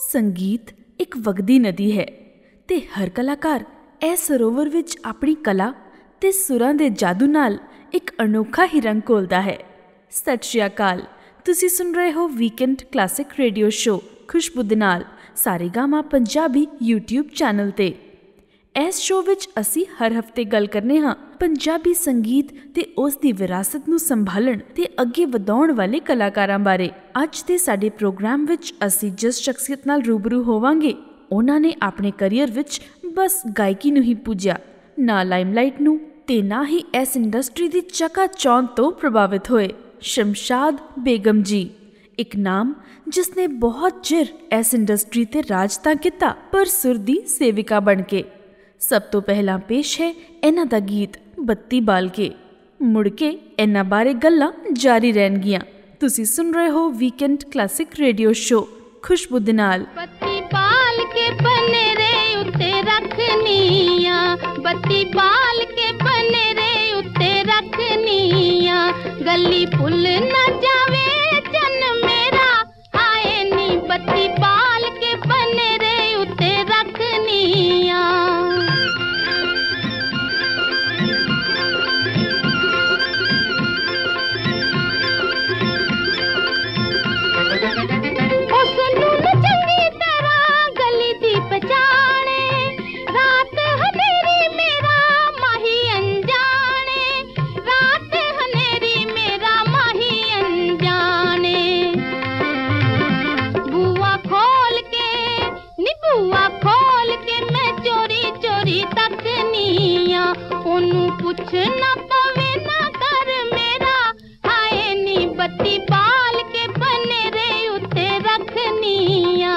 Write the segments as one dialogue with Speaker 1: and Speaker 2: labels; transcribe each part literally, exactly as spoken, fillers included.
Speaker 1: संगीत एक वगदी नदी है ते हर कलाकार ए सरोवर विच अपनी कला ते सुरां दे जादू नाल एक अनोखा ही रंग घोलदा है। सत श्री अकाल, तुसी सुन रहे हो वीकेंड क्लासिक रेडियो शो खुशबू दे नाल सारेगामा पंजाबी यूट्यूब चैनल ते। इस शो विच असी हर हफ्ते गल करने हाँ पंजाबी संगीत ते उस दी विरासत नूं संभालण ते अगे वधाउण वाले कलाकारां बारे। अज दे साडे प्रोग्राम विच असी जिस शख्सियत नाल रूबरू होवांगे उन्हां ने अपने करियर विच बस गायकी नूं ही पूज्या, ना लाइमलाइट नूं ते ना ही इस इंडस्ट्री दी चकाचौंध तो प्रभावित होए। शमशाद बेगम जी, एक नाम जिसने बहुत चिर इस इंडस्ट्री ते राज तां कीता पर सुर दी सेविका बन के। सब तो पहला पेश है इन्हां दा गीत बत्ती बाल के। मुड़ के इन्हां बारे गल्लां जारी रहणगियां। तुसी सुन रहे हो वीकेंड क्लासिक रेडियो शो खुशबू दे नाल।
Speaker 2: बत्ती बाल के पनेरे उत्ते रखनिया, बत्ती बाल के पनेरे उत्ते रखनिया, गली फुल न जावे चन मेरा आए नी, बत्ती बाल के पनेरे उत्ते रखनिया। कुछ न पवे ना कर मेरा हाय नी, बत्ती बाल के पनेरे उत्ते रखनिया।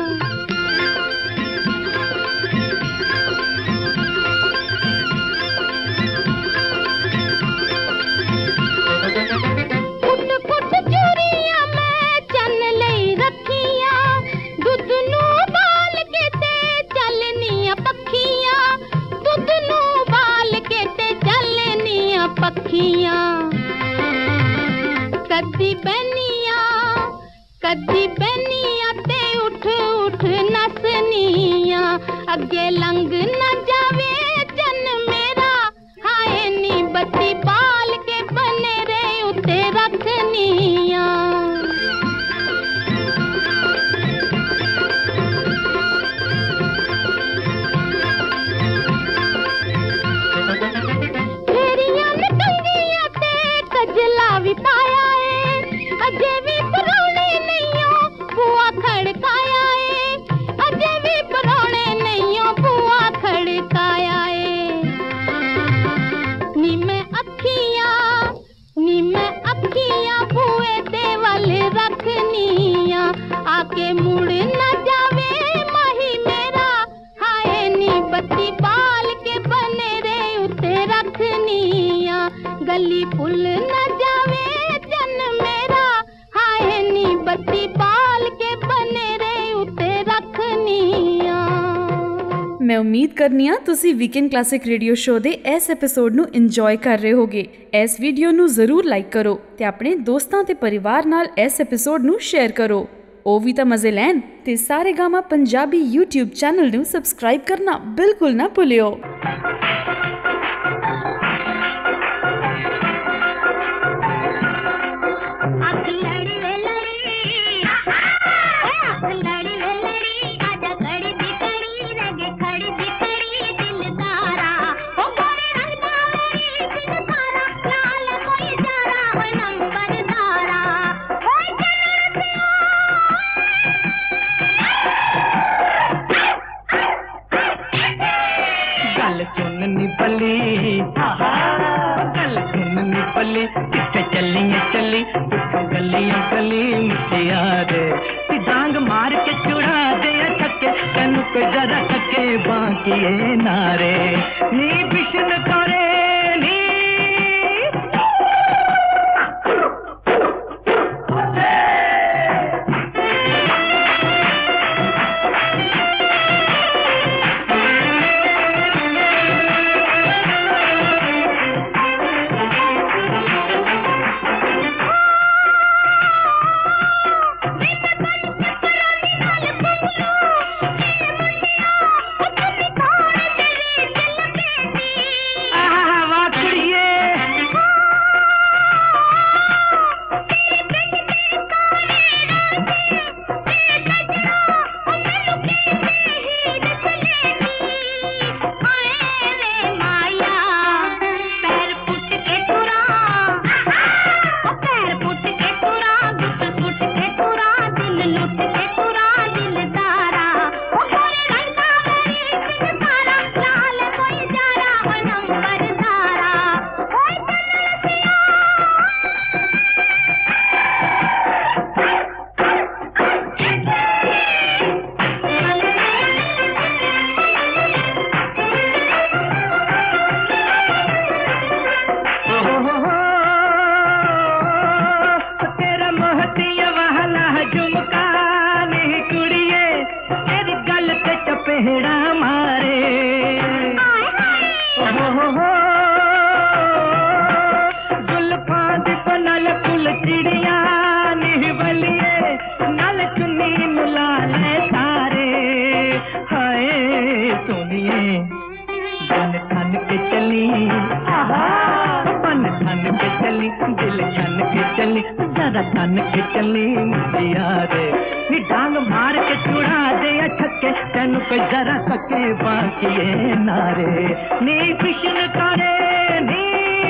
Speaker 2: कुट कुट चूड़ियां मैं चन लई रखिया, दुध नू बाल के ते चलनिया पखिया, दुध नू बाल के ते चलनिया पखिया। कदी बनिया कदी बनिया ते उठ उठ नसनिया, अगे लंघ न जावे चन मेरा हाय नी, बत्ती बाल के पनेरे उत्ते रखनिया। भी पाया है अजे भी परौने नहीं बुआ खड़काया है, अजे भी परौने नहीं बुआ खड़काया है। नी मैं अखियां नी मैं अखियां बुए दे वाले रखनिया, आके मुड़ न जावे माही मेरा हाय नी, बत्ती बाल के पनेरे उत्ते रखनिया, गली फुल न जावे चन मेरा हाय नी, बत्ती बाल के पनेरे उत्ते रखनिया।
Speaker 1: मैं उम्मीद करनी हाँ तुसी वीकेंड क्लासिक रेडियो शो दे इस एपिसोड नू इंजॉय कर रहे होगे। इस वीडियो नू जरूर लाइक करो ते अपने दोस्तां ते परिवार नाल इस एपिसोड नू शेयर करो। ओ भी तां मजे लैन ते सारेगामा पंजाबी यूट्यूब चैनल नू सब्सक्राइब करना बिल्कुल ना भुलियो।
Speaker 3: किथे चलिए चली गलियां गली मुटियार, डांग मार के चुड़ा दे थके तेनू को जरा थके बाकी नारे नी बिशन करे नी।
Speaker 2: Thank you.
Speaker 3: छेड़ा मारे हो हो हो जुल्फां दी पनल फुल चिड़िया निहवलिए नल चुन्नी मुला ले तारे हाय सोनिए बन ठन के चली बन ठन के चली दिल ठन के चली जरा ठन के चली मुझिया रे नी डांग मार के चुड़ा दे छक्के तेन कोई जरा सके बाकी नारे नी कृष्ण करे नी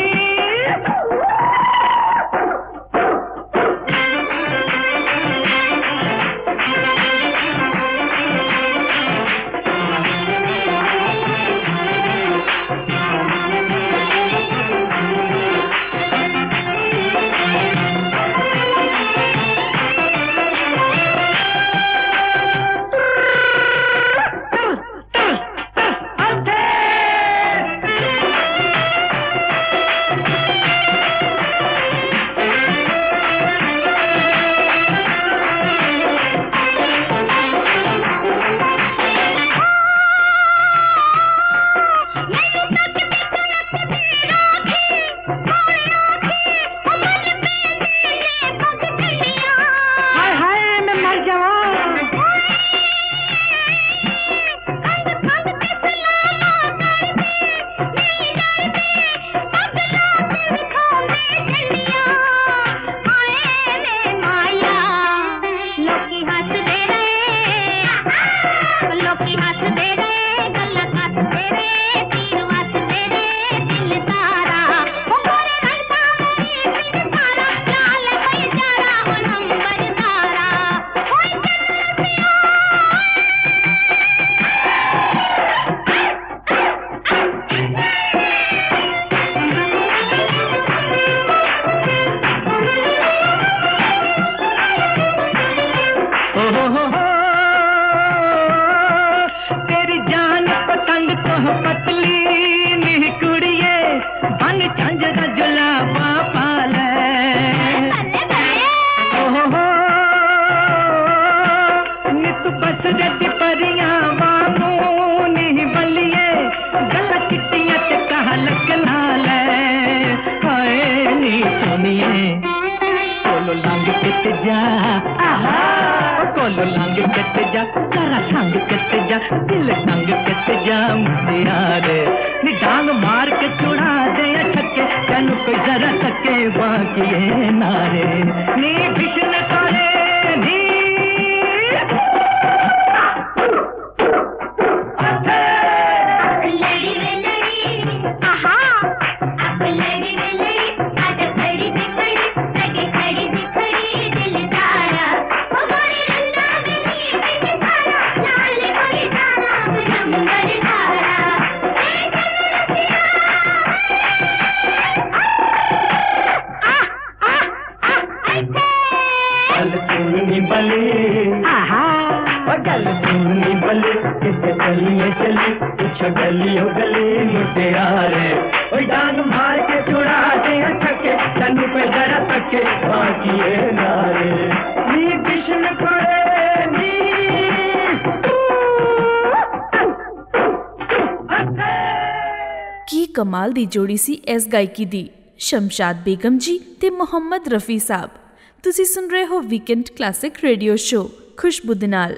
Speaker 1: कमाल दी जोड़ी सी इस गायकी दी शमशाद बेगम जी ते मुहम्मद रफ़ी साहब। तुसी सुन रहे हो वीकेंड क्लासिक रेडियो शो खुशबू दे नाल।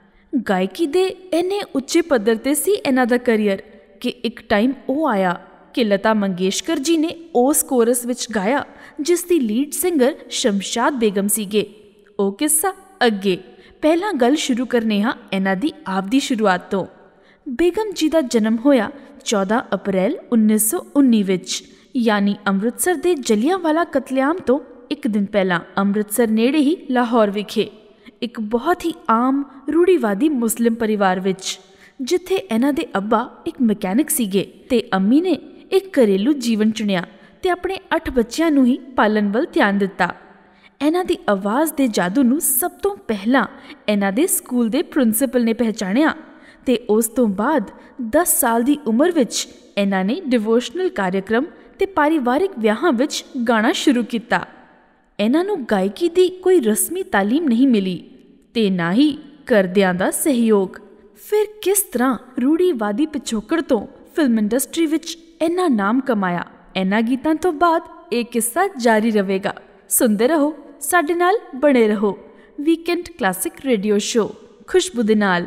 Speaker 1: गायकी दे इन्ने उच्चे पद्धर ते सी इन्हां दा करियर कि एक टाइम वो आया कि लता मंगेशकर जी ने उस कोरस विच गाया जिस दी लीड सिंगर शमशाद बेगम सीगे। ओ किस्सा अगे, पहला गल शुरू करने हाँ इन्हां दी आप दी शुरुआत तो। बेगम जी का जन्म होया चौदह अप्रैल उन्नीस सौ उन्नी विच, यानी अमृतसर दे जलियांवाला कतलेआम तो एक दिन पहला अमृतसर नेड़े ही लाहौर विखे एक बहुत ही आम रूढ़ीवादी मुस्लिम परिवार विच, जिथे इन्हां दे अब्बा एक मैकेनिक सीगे ते अम्मी ने एक घरेलू जीवन चुनिया ते अपने अठ बच्चियां नूं ही पालन वल ध्यान दिता। इन्हां दी आवाज़ दे जादू नूं सब तो पहला इन्हां दे स्कूल दे प्रिंसीपल ने पहचानिया ते उस तो बाद दस साल दी उम्र विच इन्हां ने डिवोशनल कार्यक्रम ते पारिवारिक विआहां विच गाना शुरू किया। इन्हां नूं गायकी दी कोई रस्मी तालीम नहीं मिली ते ना ही घरदियां दा सहयोग। ਫਿਰ ਕਿਸ ਤਰ੍ਹਾਂ ਰੂੜੀਵਾਦੀ ਪਿਛੋਕੜ ਤੋਂ ਫਿਲਮ ਇੰਡਸਟਰੀ ਵਿੱਚ ਇੰਨਾ ਨਾਮ ਕਮਾਇਆ। ਇਹਨਾਂ ਗੀਤਾਂ ਤੋਂ ਬਾਅਦ ਇਹ ਕਿੱਸਾ ਜਾਰੀ ਰਹੇਗਾ। ਸੁਣਦੇ ਰਹੋ, ਸਾਡੇ ਨਾਲ ਬਣੇ ਰਹੋ। ਵੀਕਐਂਡ ਕਲਾਸਿਕ ਰੇਡੀਓ ਸ਼ੋ ਖੁਸ਼ਬੂ ਦੇ ਨਾਲ।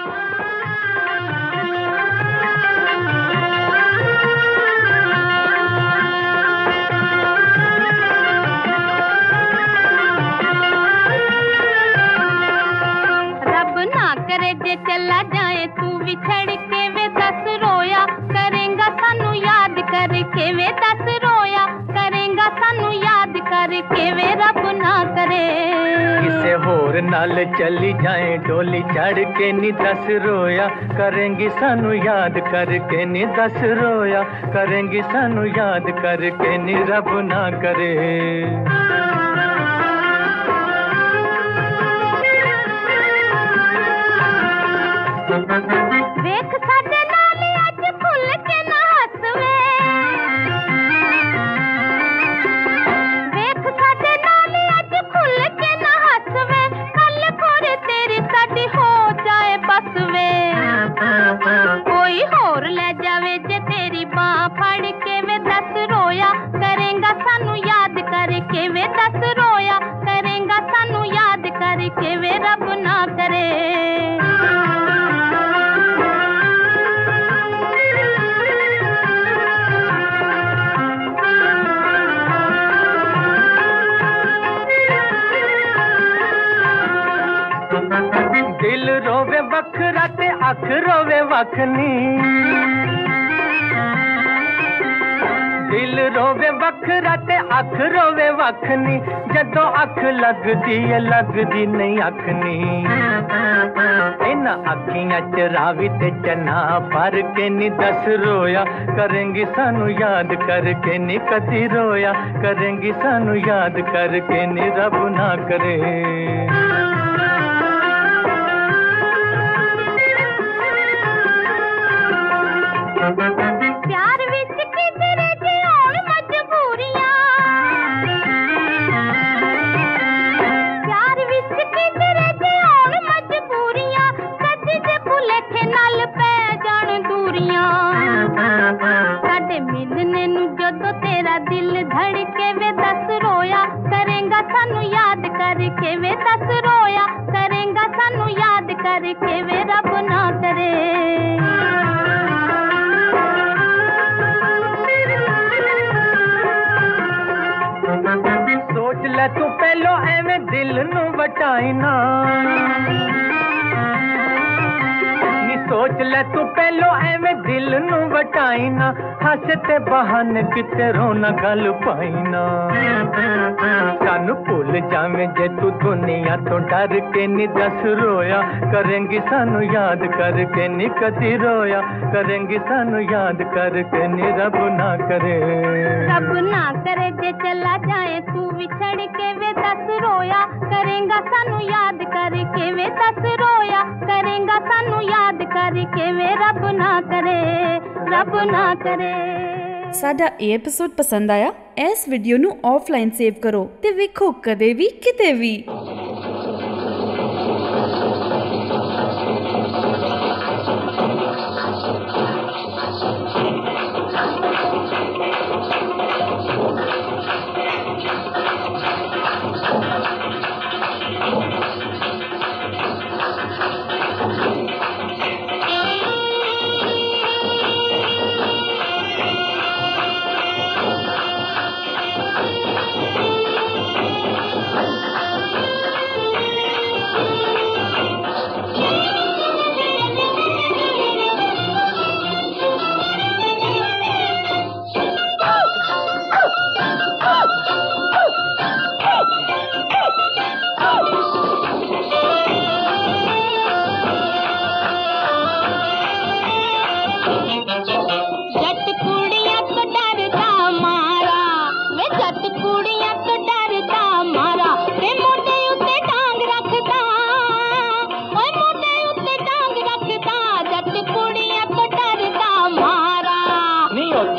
Speaker 2: जे चला जाए तू बिछड़ के वे दस रोया करेंगा सानू याद करके वे दस रोया करेंगा सानू याद करके वे रब ना करे।
Speaker 3: किसे होर नाल चली जाए डोली चढ़ के नी दस रोया करेंगी सानू याद करके नी दस रोया करेंगी सानू याद करके नी रब ना करे।
Speaker 2: वेख साडे नाल अज खुल के ना हसवे वेख साडे नाल अज खुल के ना हसवे कल खोर तेरी साडी हो जाए बसवे कोई होर ले जावे जे तेरी बाह फड़ के वे दस रोया करेंगा सानू याद करके वे दस रोया करेंगा सानू याद करके वे रब ना करे।
Speaker 3: दिल रोवे बखरा ते अख रोवे वखनी दिल रोवे बखरा ते अख रोवे वखनी जदों अख लगदी है लगदी नहीं अखनी। इन्हां अखियां च रावी ते चना भर के नी दस रोया करेंगी सानू याद करके नी कदी रोया करेंगी सानू याद करके नी रब ना करे।
Speaker 2: प्यार विच किधरे जे होण मजबूरियां प्यार विच किधरे जे होण मजबूरियां कदी जे भुलेखे नाल पै जाण दूरियां साडे मिलने नू जदों तेरा दिल धड़के वे दस रोया करेंगा सानू याद करके वे दस रोया करेंगा सानू याद करके वे रब ना करे।
Speaker 3: सोच ले तू पहलो एवें दिल नू वटाई ना नी सोच ले तू पहलो एवें दिल नू वटाई ना हस ते बहाने किते रोना गल पाई ना सानू भुल जावें जे तू दुनिया तो डर के नी दस रोया करेंगी सानू याद करके नी कदी रोया करेंगी सानू याद करके नी रब ना करे।
Speaker 2: रब ना करे जे चला जाए तू बिछड़ के वे दस रोया करेंगा सानू याद करके वे दस रोया करेंगा सानू याद करके वे रब ना करे रब ना करे।
Speaker 1: ਸਾਡਾ ਇਹ ਐਪੀਸੋਡ ਪਸੰਦ ਆਇਆ? ਇਸ ਵੀਡੀਓ ਨੂੰ ਆਫਲਾਈਨ ਸੇਵ ਕਰੋ ਤੇ ਵੇਖੋ ਕਦੇ ਵੀ ਕਿਤੇ ਵੀ।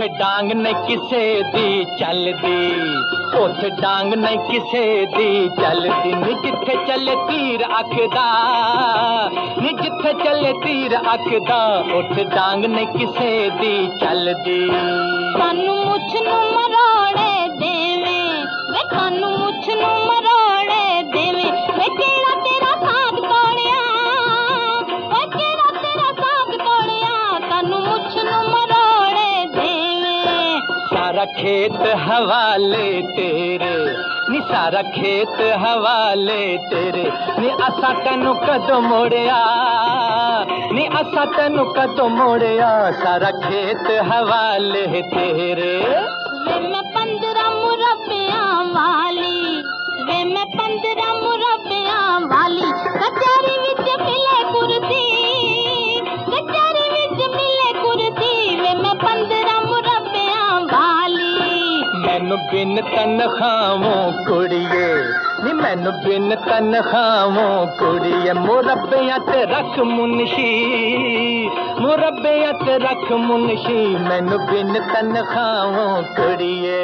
Speaker 3: ਉੱਥੇ ਡਾਂਗ ਨਹੀਂ ਕਿਸੇ ਦੀ ਚੱਲਦੀ, ਉੱਥੇ ਡਾਂਗ ਨਹੀਂ ਕਿਸੇ ਦੀ ਚੱਲਦੀ। ਨੀ ਜਿੱਥੇ ਚੱਲੇ ਤੀਰ ਅੱਖਦਾ, ਨੀ ਜਿੱਥੇ ਚੱਲੇ ਤੀਰ ਅੱਖਦਾ, ਉੱਥੇ ਡਾਂਗ ਨਹੀਂ ਕਿਸੇ ਦੀ ਚੱਲਦੀ।
Speaker 2: ਸਾਨੂੰ ਮੁੱਛ ਨੂੰ ਮਰੋੜੇ ਦੇਵੇਂ ਵੇ, ਸਾਨੂੰ ਮੁੱਛ ਨੂੰ ਮਰੋੜੇ ਦੇਵੇਂ ਵੇ, ਕਿਹੜਾ ਤੇਰਾ ਸਾਥ ਤੋੜਿਆ ਵੇ, ਕਿਹੜਾ ਤੇਰਾ ਸਾਥ ਤੋੜਿਆ, ਸਾਨੂੰ ਮੁੱਛ ਨੂੰ ਮਰੋੜੇ ਦੇਵੇਂ।
Speaker 3: ਸਾਰਾ ਖੇਤ ਹਵਾਲੇ ਤੇਰੇ, ਨੀ ਸਾਰਾ ਖੇਤ ਹਵਾਲੇ ਤੇਰੇ, ਨੀ ਅਸਾਂ ਤੈਨੂੰ ਕਦੋਂ ਮੋੜਿਆ, ਨੀ ਅਸਾਂ ਤੈਨੂੰ ਕਦੋਂ ਮੋੜਿਆ, ਸਾਰਾ ਖੇਤ ਹਵਾਲੇ ਤੇਰੇ।
Speaker 2: ਵੇ ਮੈਂ ਪੰਦਰਾਂ ਮੁਰੱਬਿਆਂ ਵਾਲੀ ਵੇ, ਮੈਂ ਪੰਦਰਾਂ ਮੁਰੱਬਿਆਂ ਵਾਲੀ, ਕਚਹਿਰੀ ਵਿੱਚ ਮਿਲੇ ਕੁਰਸੀ, ਕਚਹਿਰੀ ਵਿੱਚ ਮਿਲੇ ਕੁਰਸੀ ਵੇ, ਮੈਂ ਪੰਦਰਾਂ ਮੁਰੱਬਿਆਂ ਵਾਲੀ।
Speaker 3: ਮੈਨੂੰ ਬਿਨ ਤਨਖਾਹੋਂ ਕੁੜੀਏ, ਨੀ ਮੈਨੂੰ ਬਿਨ ਤਨਖਾਹੋਂ ਕੁੜੀਏ, ਮੁਰੱਬਿਆਂ ਤੇ ਰੱਖ ਮੁਨਸ਼ੀ, ਮੁਰੱਬਿਆਂ ਤੇ ਰੱਖ ਮੁਨਸ਼ੀ, ਮੈਨੂੰ ਬਿਨ ਤਨਖਾਹੋਂ ਕੁੜੀਏ।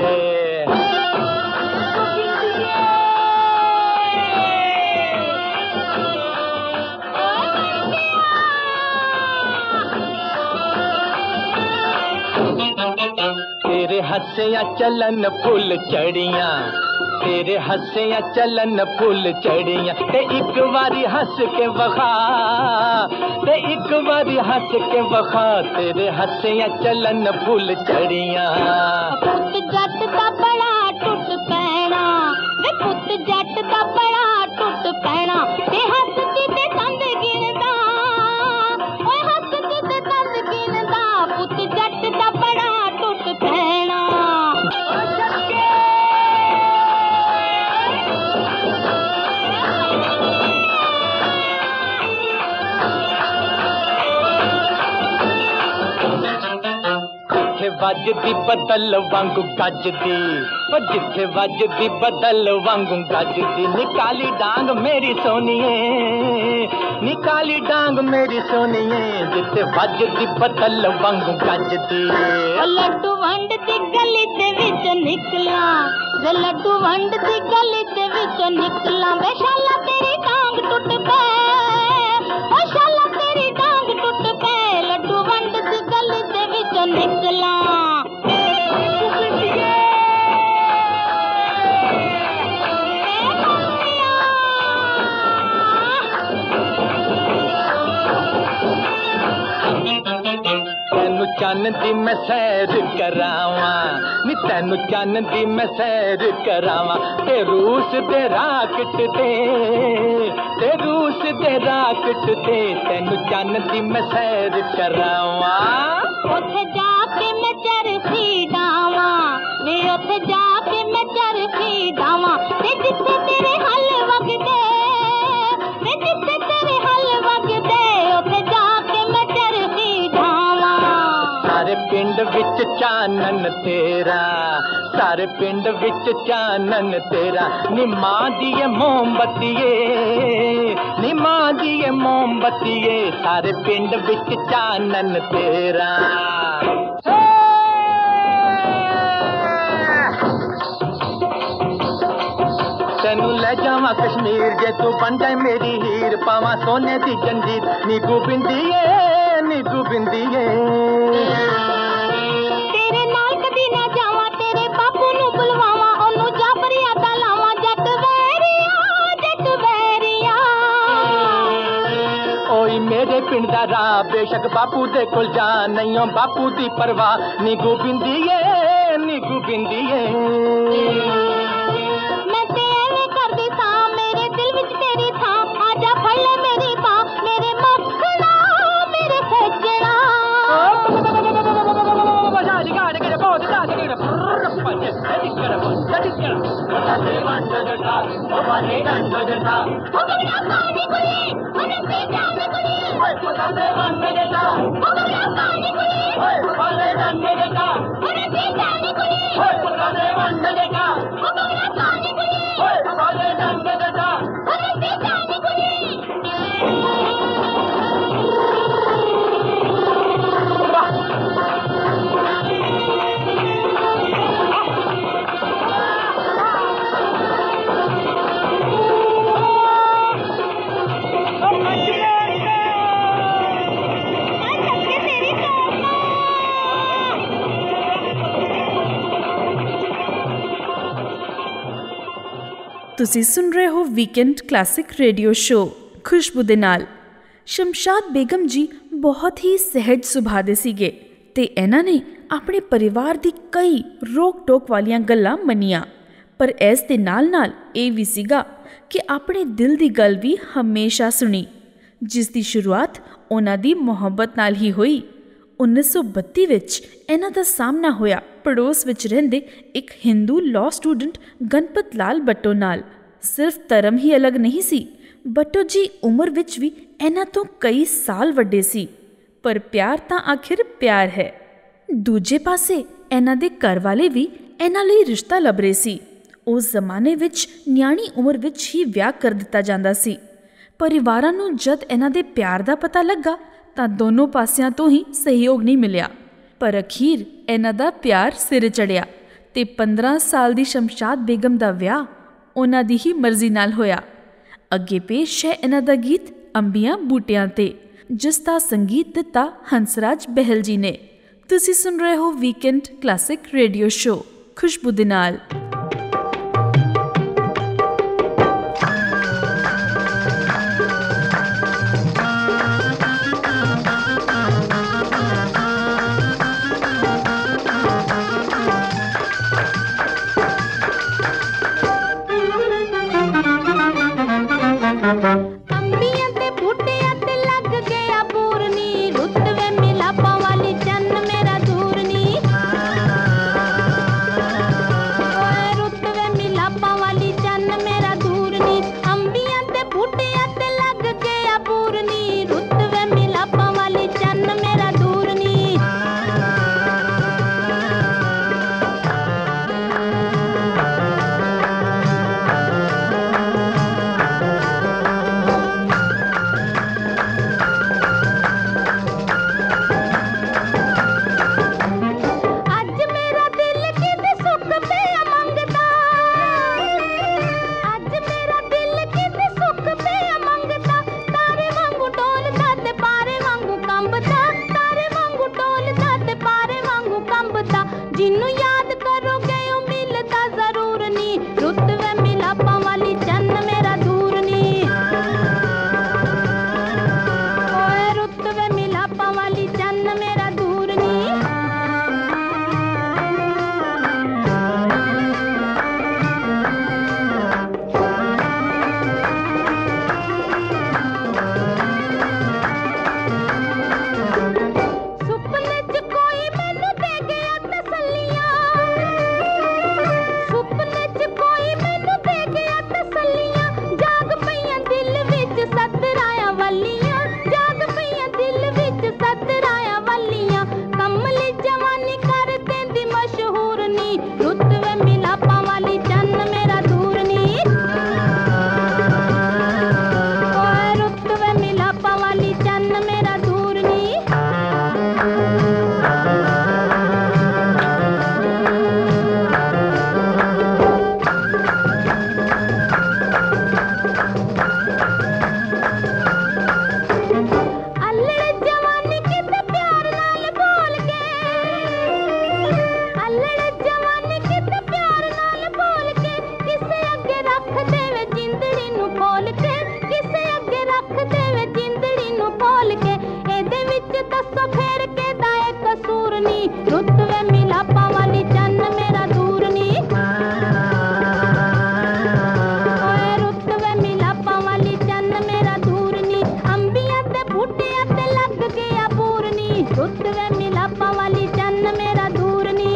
Speaker 3: तेरे हंसिया चलन फुल चढ़िया, तेरे हंसिया चलन फुल चढ़िया, ते एक बारी हंस के वखा, ते एक बारी हंस के वखा, तेरे हंसिया चलन फुल चढ़िया।
Speaker 2: पुत जट दा बड़ा टुट पैना वे, पुत जट दा बड़ा टुट पैना, ते हंसदी ते दंद गिनदा, ओए हंसदी ते दंद गिनदा, पुत जट दा बड़ा टुट पैना।
Speaker 3: जिथे वजदी बदल वांगू गजदी, जिथे वजदी बदल वांगू गजदी, निकाली डांग मेरी सोनिए, निकाली डांग मेरी सोनिए, जिथे वजदी बदल वांगू गजदी।
Speaker 2: लड्डू वंड दी गली दे विच निकला वे, लड्डू वंड दी गली दे विच निकला वे, शाला तेरी डांग टुट पे, ओ शाला तेरी डांग टुट पे, लड्डू वंड दी गली दे विच निकला।
Speaker 3: तेनू चन्न दी मैं सैर करावा, नी तेनू चन्न दी मैं सैर करावा, ते रूस दे राकट दे, ते रूस दे राकट दे, तेनू चन्न दी मैं सैर करावा।
Speaker 2: उथे जाके मैं चरखी डावा वे, उथे जाके मैं चरखी डावा, ते जिथे तेरे हल वगदे वे, जिथे तेरे हल वगदे, उथे जाके मैं चरखी डावा।
Speaker 3: सारे पिंड विच चानन तेरा, सारे पिंड विच चानन तेरा, नी मां दी मोमबत्तीए, नी मां दी मोमबत्तीए, सारे पिंड विच चानन तेरा। तेनू ले जावा कश्मीर, जे तू बन जाए मेरी हीर, पावा सोने दी जंजीर, नी गोबिंदीए, नी गोबिंदीए।
Speaker 2: तेरे नाल कदी ना जावा, तेरे बापू नू बुलवावा, ओनू जाफरिया दा लावा, जट वैरिया, जट वैरिया।
Speaker 3: ओई मेरे पिंड दा राह, बेशक बापू दे कोल जा, नहीं हो बापू दी परवाह, नी गोबिंदीए, नी गोबिंदीए।
Speaker 2: मैं ते एवें करदी सां, मेरे दिल विच तेरी थां, आजा फड़ ले मेरी बां, मेरे मखना, मेरे सजना।
Speaker 1: ਤੁਸੀਂ ਸੁਣ ਰਹੇ ਹੋ ਵੀਕਐਂਡ ਕਲਾਸਿਕ ਰੇਡੀਓ ਸ਼ੋ ਖੁਸ਼ਬੂ ਦੇ ਨਾਲ। ਸ਼ਮਸ਼ਾਦ ਬੇਗਮ ਜੀ ਬਹੁਤ ਹੀ ਸਹਿਜ ਸੁਭਾਅ ਦੇ ਸੀਗੇ ਤੇ ਇਹਨਾਂ ਨੇ ਆਪਣੇ ਪਰਿਵਾਰ ਦੀ ਕਈ ਰੋਕ ਟੋਕ ਵਾਲੀਆਂ ਗੱਲਾਂ ਮੰਨੀਆਂ, ਪਰ ਇਸ ਦੇ ਨਾਲ ਨਾਲ ਇਹ ਵੀ ਸੀਗਾ ਕਿ ਆਪਣੇ ਦਿਲ ਦੀ ਗੱਲ ਵੀ ਹਮੇਸ਼ਾ ਸੁਣੀ, ਜਿਸ ਦੀ ਸ਼ੁਰੂਆਤ ਉਹਨਾਂ ਦੀ ਮੁਹੱਬਤ ਨਾਲ ਹੀ ਹੋਈ। ਉੱਨੀ ਸੌ ਬੱਤੀ ਵਿੱਚ ਇਹਨਾਂ ਦਾ ਸਾਹਮਣਾ ਹੋਇਆ ਪੜੋਸ ਵਿੱਚ ਰਹਿੰਦੇ ਇੱਕ ਹਿੰਦੂ ਲਾਅ ਸਟੂਡੈਂਟ ਗਣਪਤ ਲਾਲ ਬੱਟੋ ਨਾਲ। ਸਿਰਫ ਧਰਮ ਹੀ ਅਲੱਗ ਨਹੀਂ ਸੀ, ਬੱਟੋ ਜੀ ਉਮਰ ਵਿੱਚ ਵੀ ਇਹਨਾਂ ਤੋਂ ਕਈ ਸਾਲ ਵੱਡੇ ਸੀ, ਪਰ ਪਿਆਰ ਤਾਂ ਆਖਿਰ ਪਿਆਰ ਹੈ। ਦੂਜੇ ਪਾਸੇ ਇਹਨਾਂ ਦੇ ਘਰ ਵਾਲੇ ਵੀ ਇਹਨਾਂ ਲਈ ਰਿਸ਼ਤਾ ਲੱਭ ਰਹੇ ਸੀ। ਉਸ ਜ਼ਮਾਨੇ ਵਿੱਚ ਨਿਆਣੀ ਉਮਰ ਵਿੱਚ ਹੀ ਵਿਆਹ ਕਰ ਦਿੱਤਾ ਜਾਂਦਾ ਸੀ। ਪਰਿਵਾਰਾਂ ਨੂੰ ਜਦ ਇਹਨਾਂ ਦੇ ਪਿਆਰ ਦਾ ਪਤਾ ਲੱਗਾ ਤਾਂ ਦੋਨੋਂ ਪਾਸਿਆਂ ਤੋਂ ਹੀ ਸਹਿਯੋਗ ਨਹੀਂ ਮਿਲਿਆ, ਪਰ ਅਖੀਰ ਇਹਨਾਂ ਦਾ ਪਿਆਰ ਸਿਰ ਚੜਿਆ ਤੇ ਪੰਦਰਾਂ ਸਾਲ ਦੀ ਸ਼ਮਸ਼ਾਦ ਬੇਗਮ ਦਾ ਵਿਆਹ ਉਹਨਾਂ ਦੀ ਹੀ ਮਰਜ਼ੀ ਨਾਲ ਹੋਇਆ। ਅੱਗੇ ਪੇਸ਼ ਹੈ ਇਹਨਾਂ ਦਾ ਗੀਤ ਅੰਬੀਆਂ ਬੂਟਿਆਂ ਤੇ, ਜਿਸ ਦਾ ਸੰਗੀਤ ਦਿੱਤਾ ਹੰਸਰਾਜ ਬਹਿਲ ਜੀ ਨੇ। ਤੁਸੀਂ ਸੁਣ ਰਹੇ ਹੋ ਵੀਕਐਂਡ ਕਲਾਸਿਕ ਰੇਡੀਓ ਸ਼ੋ ਖੁਸ਼ਬੂ ਦੇ ਨਾਲ।
Speaker 2: ਅੰਬੀਆਂ ਤੇ ਬੂਟਿਆਂ ਤੇ ਲੱਗ ਗਿਆ ਪੂਰਨੀ, ਰੁੱਤ ਵੇ ਮਿਲਾਪਾਂ ਵਾਲੀ ਚੰਨ ਮੇਰਾ ਦੂਰ ਨੀ। ਓਏ ਰੁੱਤ ਵੇ ਮਿਲਾਪਾਂ ਵਾਲੀ ਚੰਨ ਮੇਰਾ ਦੂਰ ਨੀ। ਅੰਬੀਆਂ ਤੇ ਬੂਟਿਆਂ ਤੇ ਲੱਗ ਗਿਆ ਪੂਰਨੀ, ਰੁੱਤ ਵੇ ਮਿਲਾਪਾਂ ਵਾਲੀ ਚੰਨ ਮੇਰਾ ਦੂਰ ਨੀ। ਜਿਹਨੂੰ ਯਾਦ ਕਰੋਗੇ ਉਹ ਮਿਲਦਾ ਜ਼ਰੂਰ ਨੀ, ਰੁੱਤ ਵੇ ਮਿਲਾਪਾਂ ਵਾਲੀ ਚੰਨ ਮੇਰਾ ਦੂਰ ਨੀ। ਓਏ ਰੁੱਤ ਵੇ ਮਿਲਾਪਾਂ ਵਾਲੀ ਚੰਨ ਮੇਰਾ ਦੂਰ ਨੀ। ਸੁਪਨੇ 'ਚ ਕੋਈ ਮੈਨੂੰ ਦੇ ਗਿਆ ਤਸੱਲੀਆਂ, ਸੁਪਨੇ 'ਚ ਕੋਈ ਮੈਨੂੰ ਦੇ ਗਿਆ ਤਸੱਲੀਆਂ। ਜਾਗ ਪਈਆਂ ਦਿਲ ਵਿੱਚ ਸਤਰਾਇਆ ਵਾਲੀਆਂ, ਜਾਗ ਪਈਆਂ ਦਿਲ ਵਿੱਚ ਸਤਰਾਇਆ ਵਾਲੀਆਂ। ਕਮਲੀ ਜਵਾਨੀ ਕਰ ਦਿੰਦੀ ਮਸ਼ਹੂਰ ਨੀ, ਰੁੱਤ ਵੇ ਮਿਲਾਪਾਂ ਵਾਲੀ ਚੰਨ ਮੇਰਾ ਦੂਰ ਨੀ। ਓਏ ਰੁੱਤ ਵੇ ਮਿਲਾਪਾਂ ਵਾਲੀ ਚੰਨ ਮੇਰਾ ਦੂਰ ਨੀ। ਅੱਲੜ ਜਵਾਨੀ ਕਿਤੇ ਪਿਆਰ ਨਾਲ ਬੋਲ ਕੇ, ਅੱਲੜ ਜਵਾਨੀ ਕਿਤੇ ਪਿਆਰ ਨਾਲ ਬੋਲ ਕੇ, ਕਿਸੇ ਅੱਗੇ ਰੱਖ ਦੇਵੇ ਜਿੰਦੜੀ ਨੂੰ ਖੋਲ ਕੇ, ਕਿਸੇ ਅੱਗੇ ਰੱਖ ਦੇਵੇ ਜਿੰਦੜੀ ਨੂੰ ਖੋਲ ਕੇ। ਇਹਦੇ ਵਿੱਚ ਦੱਸੋ ਫੇਰ ਕਿਹਦਾ ਏ ਕਸੂਰ ਨੀ, ਰੁੱਤ ਵੇ ਮਿਲਾਪਾਂ ਵਾਲੀ ਚੰਨ ਮੇਰਾ ਦੂਰ ਨੀ। ਓਏ ਰੁੱਤ ਵੇ ਮਿਲਾਪਾਂ ਵਾਲੀ ਚੰਨ ਮੇਰਾ ਦੂਰ ਨੀ। ਅੰਬੀਆਂ ਤੇ ਬੂਟਿਆਂ ਤੇ ਲੱਗ ਗਿਆ ਪੂਰਨੀ, ਰੁੱਤ ਵੇ ਮਿਲਾਪਾਂ ਵਾਲੀ ਚੰਨ ਮੇਰਾ ਦੂਰ ਨੀ।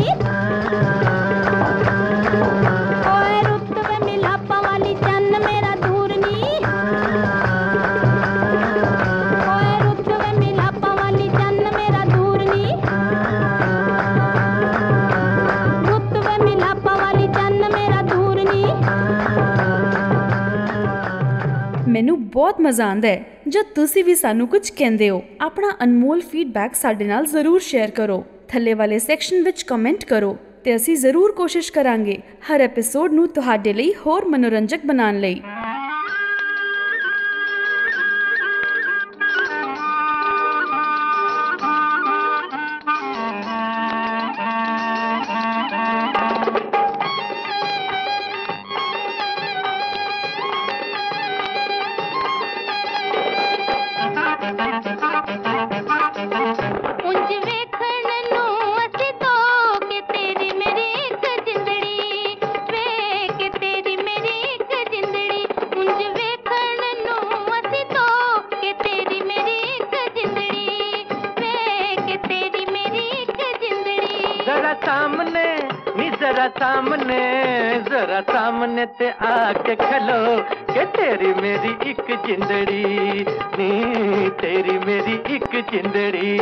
Speaker 2: ਓਏ ਰੁੱਤ ਵੇ ਮਿਲਾਪਾਂ ਵਾਲੀ ਚੰਨ ਮੇਰਾ ਦੂਰ ਨੀ। ਓਏ ਰੁੱਤ ਵੇ ਮਿਲਾਪਾਂ ਵਾਲੀ ਚੰਨ ਮੇਰਾ ਦੂਰ ਨੀ। ਰੁੱਤ ਵੇ ਮਿਲਾਪਾਂ ਵਾਲੀ ਚੰਨ ਮੇਰਾ ਦੂਰ ਨੀ।
Speaker 1: ਮੈਨੂੰ ਬਹੁਤ ਮਜ਼ਾ ਆਉਂਦਾ ਹੈ ਜਦ ਤੁਸੀਂ ਵੀ ਸਾਨੂੰ ਕੁਝ ਕਹਿੰਦੇ ਹੋ। ਆਪਣਾ ਅਨਮੋਲ ਫੀਡਬੈਕ ਸਾਡੇ ਨਾਲ ਜ਼ਰੂਰ ਸ਼ੇਅਰ ਕਰੋ, ਥੱਲੇ ਵਾਲੇ ਸੈਕਸ਼ਨ ਵਿੱਚ ਕਮੈਂਟ ਕਰੋ ਤੇ ਅਸੀਂ ਜ਼ਰੂਰ ਕੋਸ਼ਿਸ਼ ਕਰਾਂਗੇ ਹਰ ਐਪੀਸੋਡ ਨੂੰ ਤੁਹਾਡੇ ਲਈ ਹੋਰ ਮਨੋਰੰਜਕ ਬਣਾਉਣ ਲਈ।
Speaker 2: कि तेरी मेरी एक जिंदड़ी।
Speaker 3: जरा सामने नी जरा सामने जरा सामने ते आके खलो कि तेरी मेरी एक जिंदड़ी नी तेरी मेरी एक जिंदड़ी।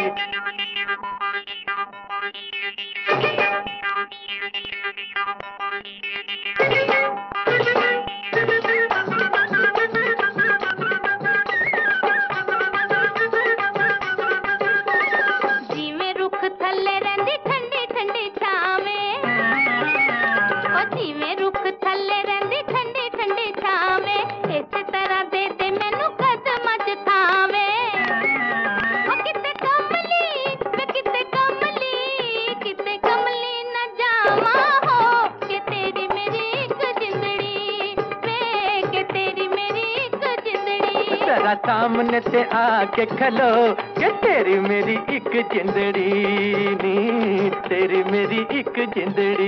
Speaker 2: जिवें रुख थल्ले रहिंदी ठंडी ठंडी छावें, ओ जिवें रुख थल्ले रहिंदी ठंडी ठंडी छावें, इस तरह दे दे मैनू कदमां च थावें। ओ किते कमली वे किते कमली किते कमली न जावां हो कि तेरी मेरी एक जिंदड़ी वे कि तेरी मेरी एक जिंदड़ी।
Speaker 3: जरा सामने ते आके खलो कि तेरी मेरी एक जिंदड़ी नी तेरी मेरी एक जिंदड़ी।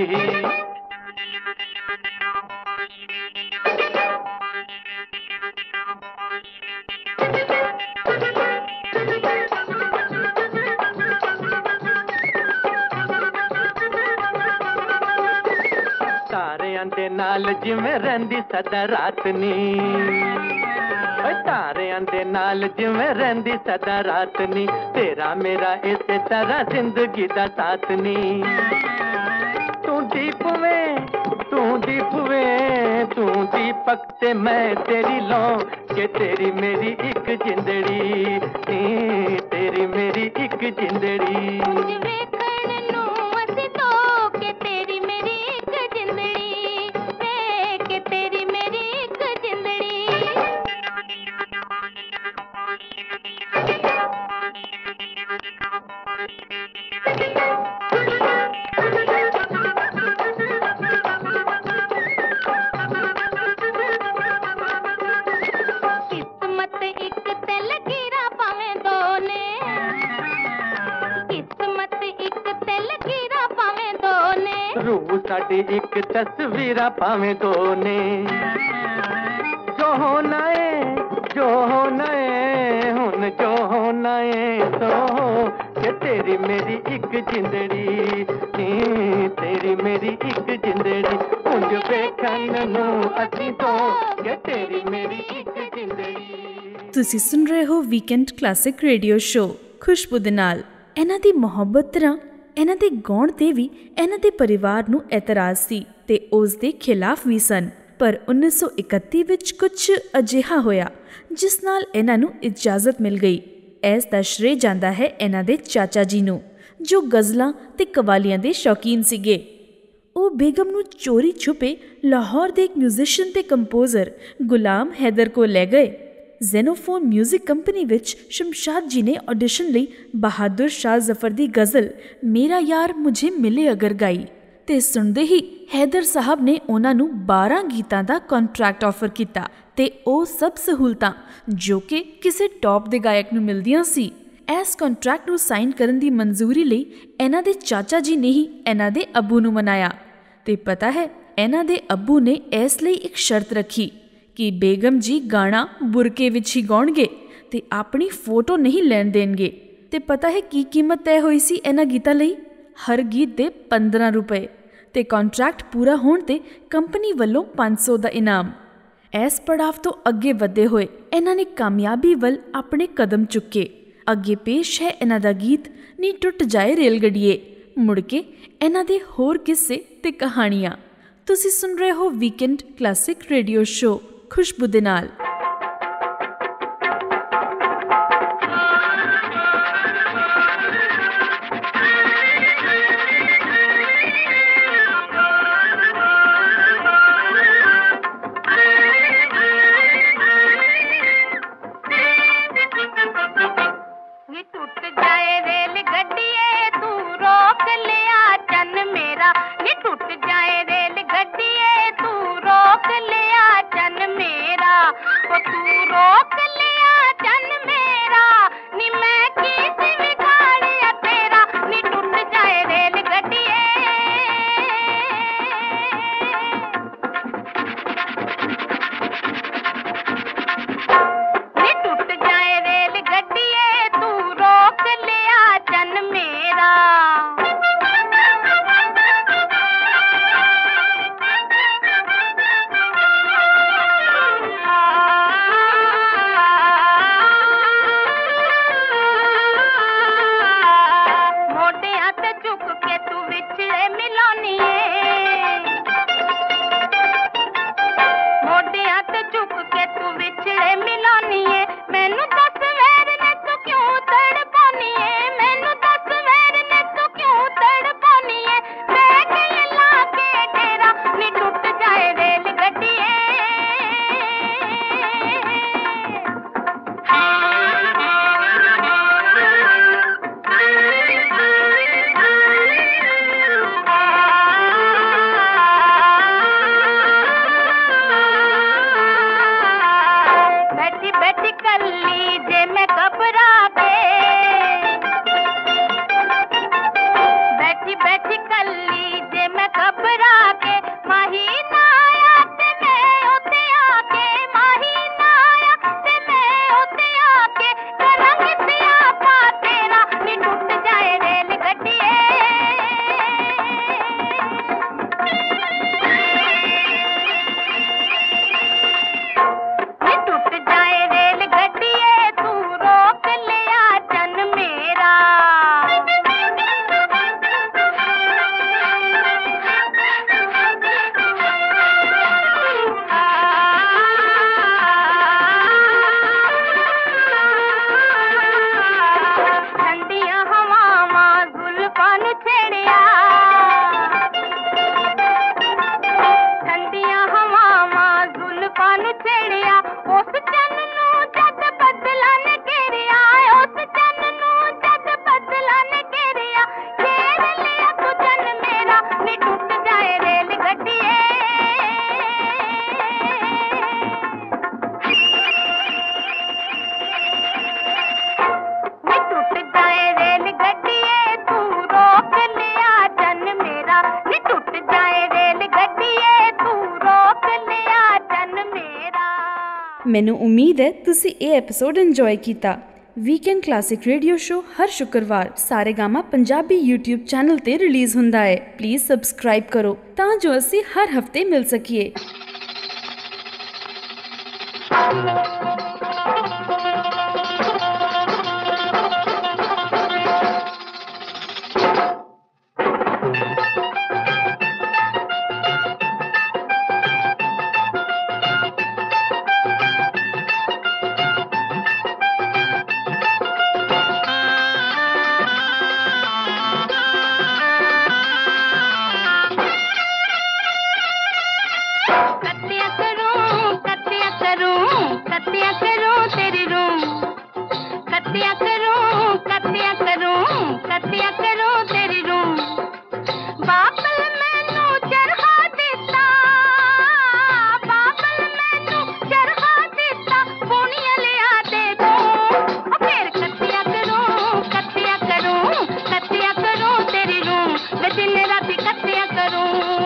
Speaker 3: तारियां दे नाल जिवें रहिंदी सदा रात नी, ओए तारियां दे नाल जिवें रहिंदी सदा रात नी, तेरा मेरा इसे तरह जिंदगी दा साथ नी। तू दीप वे तू दीप वे तू दीपक ते मैं तेरी लौ कि तेरी मेरी एक जिंदड़ी नी तेरी मेरी एक जिंदड़ी।
Speaker 2: ਉਂਝ ਵੇਖਣ ਨੂੰ ਅਸੀਂ ਦੋ ਕਿ ਤੇਰੀ ਮੇਰੀ ਇੱਕ ਜਿੰਦੜੀ ਵੇ ਕਿ ਤੇਰੀ ਮੇਰੀ ਇੱਕ ਜਿੰਦੜੀ। ਕਿਸਮਤ ਇੱਕ ਤੇ ਲਕੀਰਾਂ ਭਾਵੇਂ ਦੋ ਨੇ, ਕਿਸਮਤ ਇੱਕ ਤੇ ਲਕੀਰਾਂ ਭਾਵੇਂ ਦੋ ਨੇ,
Speaker 3: रूह साडी एक तस्वीर भावे दो ने, जो होना है जो होना है हुन जो होना है सो कि तेरी मेरी एक जिंदड़ी नी तेरी मेरी एक जिंदड़ी। ਉਂਝ ਵੇਖਣ ਨੂੰ ਅਸੀਂ ਦੋ ਕਿ तेरी मेरी एक जिंदड़ी।
Speaker 1: ਤੁਸੀਂ ਸੁਣ ਰਹੇ ਹੋ ਵੀਕਐਂਡ ਕਲਾਸਿਕ ਰੇਡੀਓ ਸ਼ੋ ਖੁਸ਼ਬੂ ਦੇ ਨਾਲ। ਇਹਨਾਂ ਦੀ ਮੁਹੱਬਤ ਤਰ੍ਹਾਂ ਇਹਨਾਂ ਦੇ ਗਾਉਣ ਤੇ ਵੀ ਇਹਨਾਂ ਦੇ ਪਰਿਵਾਰ ਨੂੰ ਇਤਰਾਜ਼ ਸੀ ਤੇ ਉਸ ਦੇ ਖਿਲਾਫ ਵੀ ਸਨ, ਪਰ ਉੱਨੀ ਸੌ ਇਕੱਤੀ ਵਿੱਚ ਕੁਝ ਅਜਿਹਾ ਹੋਇਆ ਜਿਸ ਨਾਲ ਇਹਨਾਂ ਨੂੰ ਇਜਾਜ਼ਤ ਮਿਲ ਗਈ। ਇਸ ਦਾ ਸ਼੍ਰੇ ਜਾਂਦਾ ਹੈ ਇਹਨਾਂ ਦੇ ਚਾਚਾ ਜੀ ਨੂੰ, ਜੋ ਗਜ਼ਲਾਂ ਤੇ ਕਵਾਲੀਆਂ ਦੇ ਸ਼ੌਕੀਨ ਸੀਗੇ। ਉਹ ਬੇਗਮ ਨੂੰ ਚੋਰੀ ਛੁਪੇ ਲਾਹੌਰ ਦੇ ਇੱਕ ਮਿਊਜ਼ੀਸ਼ੀਅਨ ਤੇ ਕੰਪੋਜ਼ਰ ਗੁਲਾਮ ਹੈਦਰ ਕੋਲ ਲੈ ਗਏ। ਜ਼ੈਨੋਫੋਨ ਮਿਊਜ਼ਿਕ ਕੰਪਨੀ ਵਿੱਚ ਸ਼ਮਸ਼ਾਦ ਜੀ ਨੇ ਆਡੀਸ਼ਨ ਲਈ ਬਹਾਦਰ ਸ਼ਾਹ ਜ਼ਫਰ ਦੀ ਗਜ਼ਲ ਮੇਰਾ ਯਾਰ ਮੁਝੇ ਮਿਲੇ ਅਗਰ ਗਾਈ ਤੇ ਸੁਣਦੇ ਹੀ ਹੈਦਰ ਸਾਹਿਬ ਨੇ ਉਹਨਾਂ ਨੂੰ ਬਾਰਾਂ ਗੀਤਾਂ ਦਾ ਕੰਟਰੈਕਟ ਆਫਰ ਕੀਤਾ ਤੇ ਉਹ ਸਭ ਸਹੂਲਤਾਂ ਜੋ ਕਿ ਕਿਸੇ ਟੌਪ ਦੇ ਗਾਇਕ ਨੂੰ ਮਿਲਦੀਆਂ ਸੀ। ਇਸ ਕੰਟਰੈਕਟ ਨੂੰ ਸਾਈਨ ਕਰਨ ਦੀ ਮਨਜ਼ੂਰੀ ਲਈ ਇਹਨਾਂ ਦੇ ਚਾਚਾ ਜੀ ਨੇ ਹੀ ਇਹਨਾਂ ਦੇ ਅੱਬੂ ਨੂੰ ਮਨਾਇਆ ਤੇ ਪਤਾ ਹੈ ਇਹਨਾਂ ਦੇ ਅੱਬੂ ਨੇ ਇਸ ਲਈ ਇੱਕ ਸ਼ਰਤ ਰੱਖੀ ਕਿ ਬੇਗਮ ਜੀ ਗਾਣਾ ਬੁਰਕੇ ਵਿੱਚ ਹੀ ਗਾਉਣਗੇ ਤੇ ਆਪਣੀ ਫੋਟੋ ਨਹੀਂ ਲੈਣ ਦੇਣਗੇ। ਤੇ ਪਤਾ ਹੈ ਕੀ ਕੀਮਤ ਤੈਅ ਹੋਈ ਸੀ ਇਹਨਾਂ ਗੀਤਾਂ ਲਈ? ਹਰ ਗੀਤ ਦੇ ਪੰਦਰਾਂ ਰੁਪਏ ਤੇ ਕੰਟਰੈਕਟ ਪੂਰਾ ਹੋਣ ਤੇ ਕੰਪਨੀ ਵੱਲੋਂ ਪੰਜ ਸੌ ਦਾ ਇਨਾਮ। ਇਸ ਪੜਾਵ ਤੋਂ ਅੱਗੇ ਵਧਦੇ ਹੋਏ ਇਹਨਾਂ ਨੇ ਕਾਮਯਾਬੀ ਵੱਲ ਆਪਣੇ ਕਦਮ ਚੁੱਕੇ। ਅੱਗੇ ਪੇਸ਼ ਹੈ ਇਹਨਾਂ ਦਾ ਗੀਤ ਨੀ ਟੁੱਟ ਜਾਏ ਰੇਲ ਗੱਡੀਏ। ਮੁੜ ਕੇ ਇਹਨਾਂ ਦੇ ਹੋਰ ਕਿੱਸੇ ਤੇ ਕਹਾਣੀਆਂ। ਤੁਸੀਂ ਸੁਣ ਰਹੇ ਹੋ ਵੀਕਐਂਡ ਕਲਾਸਿਕ ਰੇਡੀਓ ਸ਼ੋ ਖੁਸ਼ਬੂ ਦੇ ਨਾਲ।
Speaker 2: ਨੂੰ ਛੇੜਿਆ ਠੰਡੀਆਂ ਹਵਾਵਾਂ ਜ਼ੁਲਫਾਂ ਨੂੰ ਛੇੜਿਆ ਉਸ ਚੰਨ ਨੂੰ ਜਦ ਬੱਦਲਾਂ ਨੇ ਘੇਰਿਆ ਉਸ ਚੰਨ ਨੂੰ ਜਦ ਬੱਦਲਾਂ ਨੇ ਘੇਰਿਆ ਘੇਰ ਲਿਆ ਤੂੰ ਚੰਨ ਮੇਰਾ ਨੀ ਟੁੱਟ ਜਾਏ ਰੇਲ ਗੱਡੀਏ ਨੀ ਟੁੱਟ ਜਾਏ ਰੇਲ ਗੱਡੀਏ ਤੂੰ ਰੋਕ ਲਿਆ ਚੰਨ ਮੇਰਾ ਨੀ ਟੁੱਟ ਜਾਏ ਰੇਲ ਗੱਡੀਏ ਤੂੰ ਰੋਕ ਲਿਆ ਚੰਨ ਮੇਰਾ।
Speaker 1: ਮੈਨੂੰ ਉਮੀਦ ਹੈ ਤੁਸੀਂ ਇਹ ਐਪੀਸੋਡ ਇੰਜੋਏ ਕੀਤਾ। ਵੀਕਐਂਡ ਕਲਾਸਿਕ ਰੇਡੀਓ ਸ਼ੋ ਹਰ ਸ਼ੁੱਕਰਵਾਰ ਸਾਰੇਗਾਮਾ ਪੰਜਾਬੀ YouTube ਚੈਨਲ ਤੇ ਰਿਲੀਜ਼ ਹੁੰਦਾ ਹੈ। ਪਲੀਜ਼ ਸਬਸਕ੍ਰਾਈਬ ਕਰੋ ਤਾਂ ਜੋ ਅਸੀਂ ਹਰ ਹਫਤੇ ਮਿਲ ਸਕੀਏ।
Speaker 2: कत्तिया करूं कत्तिया करूं कत्तिया करूं तेरी रूं कत्तिया करूं कत्तिया करूं कत्तिया करूं तेरी रूं बाबल मैनू चरखा दिता बाबल मैनू चरखा दिता पूनिया लिया दे तू फिर कत्तिया करूं कत्तिया करूं कत्तिया करूं तेरी रूं मैं दिन रात कत्तिया करूं।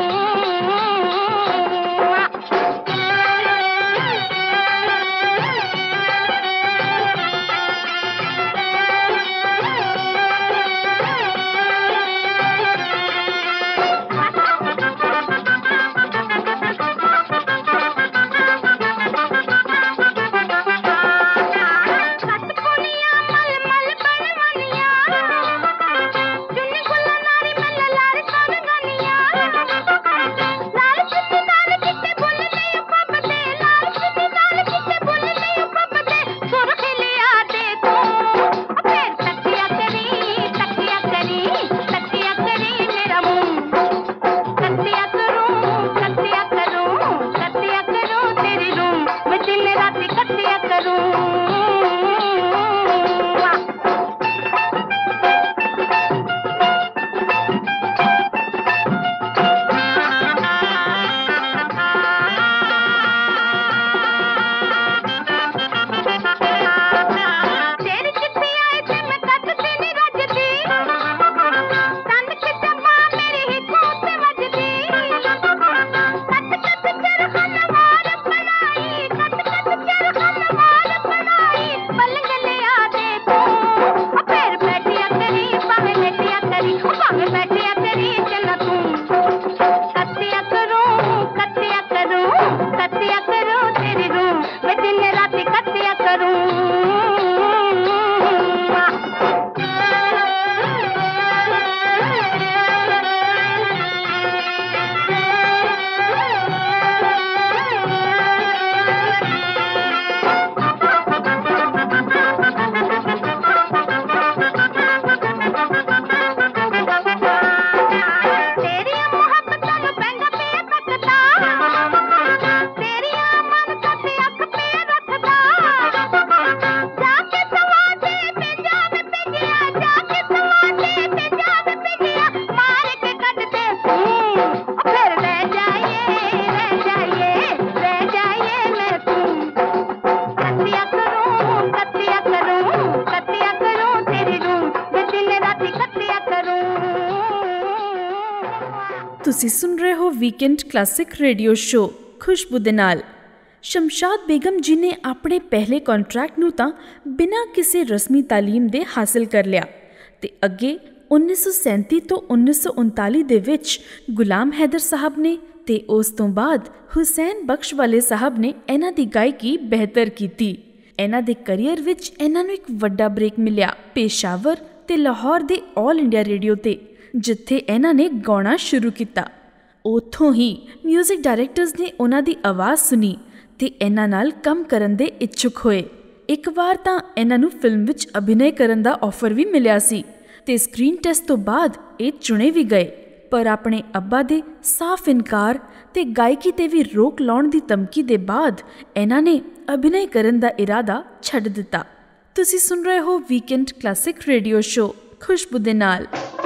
Speaker 1: ਤੁਸੀਂ ਸੁਣ ਰਹੇ ਹੋ ਵੀਕਐਂਡ ਕਲਾਸਿਕ ਰੇਡੀਓ ਸ਼ੋ ਖੁਸ਼ਬੂ ਦੇ ਨਾਲ। ਸ਼ਮਸ਼ਾਦ ਬੇਗਮ ਜੀ ਨੇ ਆਪਣੇ ਪਹਿਲੇ ਕੰਟਰੈਕਟ ਨੂੰ ਤਾਂ ਬਿਨਾਂ ਕਿਸੇ ਰਸਮੀ ਤਾਲੀਮ ਦੇ ਹਾਸਿਲ ਕਰ ਲਿਆ ਤੇ ਅੱਗੇ ਉੱਨੀ ਸੌ ਸੈਂਤੀ ਤੋਂ ਉੱਨੀ ਸੌ ਉਨਤਾਲੀ ਦੇ ਵਿੱਚ ਗੁਲਾਮ ਹੈਦਰ ਸਾਹਿਬ ਨੇ ਤੇ ਉਸ ਤੋਂ ਬਾਅਦ ਹੁਸੈਨ ਬਖਸ਼ ਵਾਲੇ ਸਾਹਿਬ ਨੇ ਇਹਨਾਂ ਦੀ ਗਾਇਕੀ ਬਿਹਤਰ ਕੀਤੀ। ਇਹਨਾਂ ਦੇ ਕਰੀਅਰ ਵਿੱਚ ਇਹਨਾਂ ਨੂੰ ਇੱਕ ਵੱਡਾ ਬ੍ਰੇਕ ਮਿਲਿਆ ਪੇਸ਼ਾਵਰ ਤੇ ਲਾਹੌਰ ਦੇ ਆਲ ਇੰਡੀਆ ਰੇਡੀਓ ਤੇ, ਜਿੱਥੇ ਇਹਨਾਂ ਨੇ ਗਾਉਣਾ ਸ਼ੁਰੂ ਕੀਤਾ। ਉੱਥੋਂ ਹੀ ਮਿਊਜ਼ਿਕ ਡਾਇਰੈਕਟਰਸ ਨੇ ਉਹਨਾਂ ਦੀ ਆਵਾਜ਼ ਸੁਣੀ ਤੇ ਇਹਨਾਂ ਨਾਲ ਕੰਮ ਕਰਨ ਦੇ ਇੱਛੁਕ ਹੋਏ। ਇੱਕ ਵਾਰ ਤਾਂ ਇਹਨਾਂ ਨੂੰ ਫਿਲਮ ਵਿੱਚ ਅਭਿਨੈ ਕਰਨ ਦਾ ਆਫਰ ਵੀ ਮਿਲਿਆ ਸੀ, ਤੇ ਸਕਰੀਨ ਟੈਸਟ ਤੋਂ ਬਾਅਦ ਇਹ ਚੁਣੇ ਵੀ ਗਏ, ਪਰ ਆਪਣੇ ਅੱਬਾ ਦੇ ਸਾਫ਼ ਇਨਕਾਰ ਤੇ ਗਾਇਕੀ ਤੇ ਵੀ ਰੋਕ ਲਾਉਣ ਦੀ ਧਮਕੀ ਦੇ ਬਾਅਦ ਇਹਨਾਂ ਨੇ ਅਭਿਨੈ ਕਰਨ ਦਾ ਇਰਾਦਾ ਛੱਡ ਦਿੱਤਾ। ਤੁਸੀਂ ਸੁਣ ਰਹੇ ਹੋ ਵੀਕਐਂਡ ਕਲਾਸਿਕ ਰੇਡੀਓ ਸ਼ੋ ਖੁਸ਼ਬੂ ਦੇ ਨਾਲ।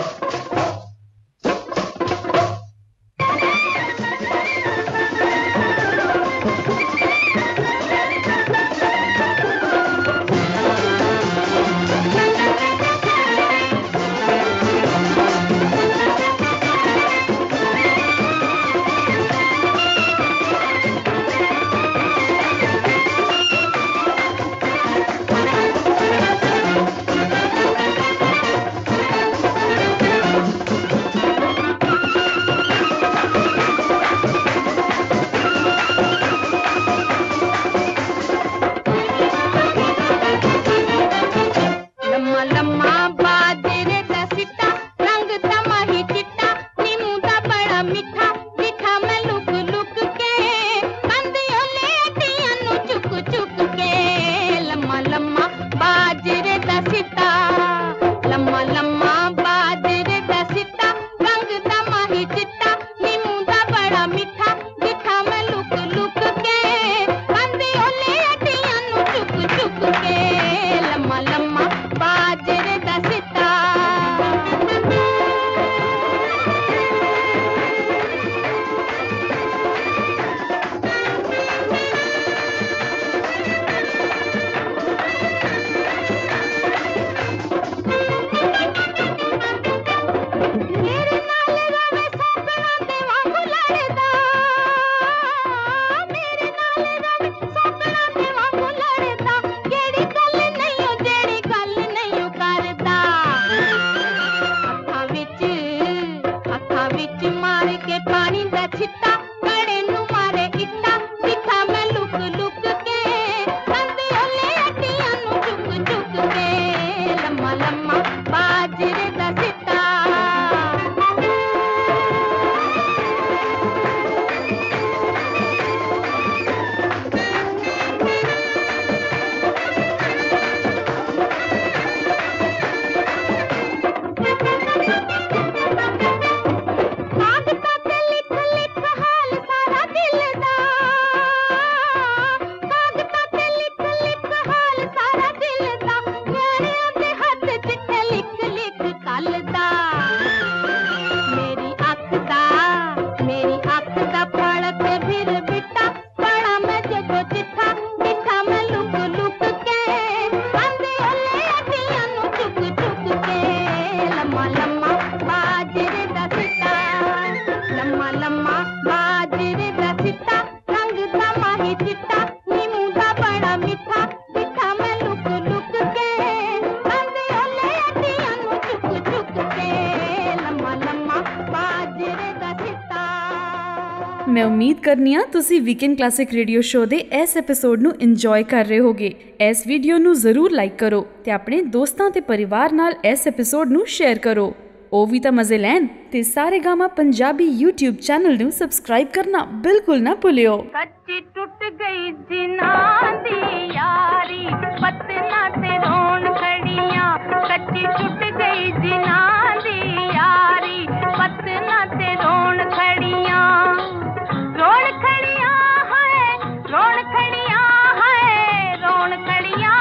Speaker 1: मैं उम्मीद करनी हाँ तुसी वीकेंड क्लासिक रेडियो शो दे इस एपीसोड नू इंजॉय कर रहे होगे। इस वीडियो नू जरूर लाइक करो ते अपने दोस्तां ते परिवार नाल इस एपीसोड नू शेयर करो। ओ भी तां मजे लैन ते Saregama Punjabi YouTube channel नू सब्सक्राइब करना बिल्कुल ना भुलियो।
Speaker 2: कच्ची टूट गई जिन्हां दी यारी पतना ते रोन खड़ियां, कच्ची टूट गई जिन्हां दी यारी पतना ते रोन खड़ियां, रोन खड़ियां है रोन खड़ियां है रोन खड़ियां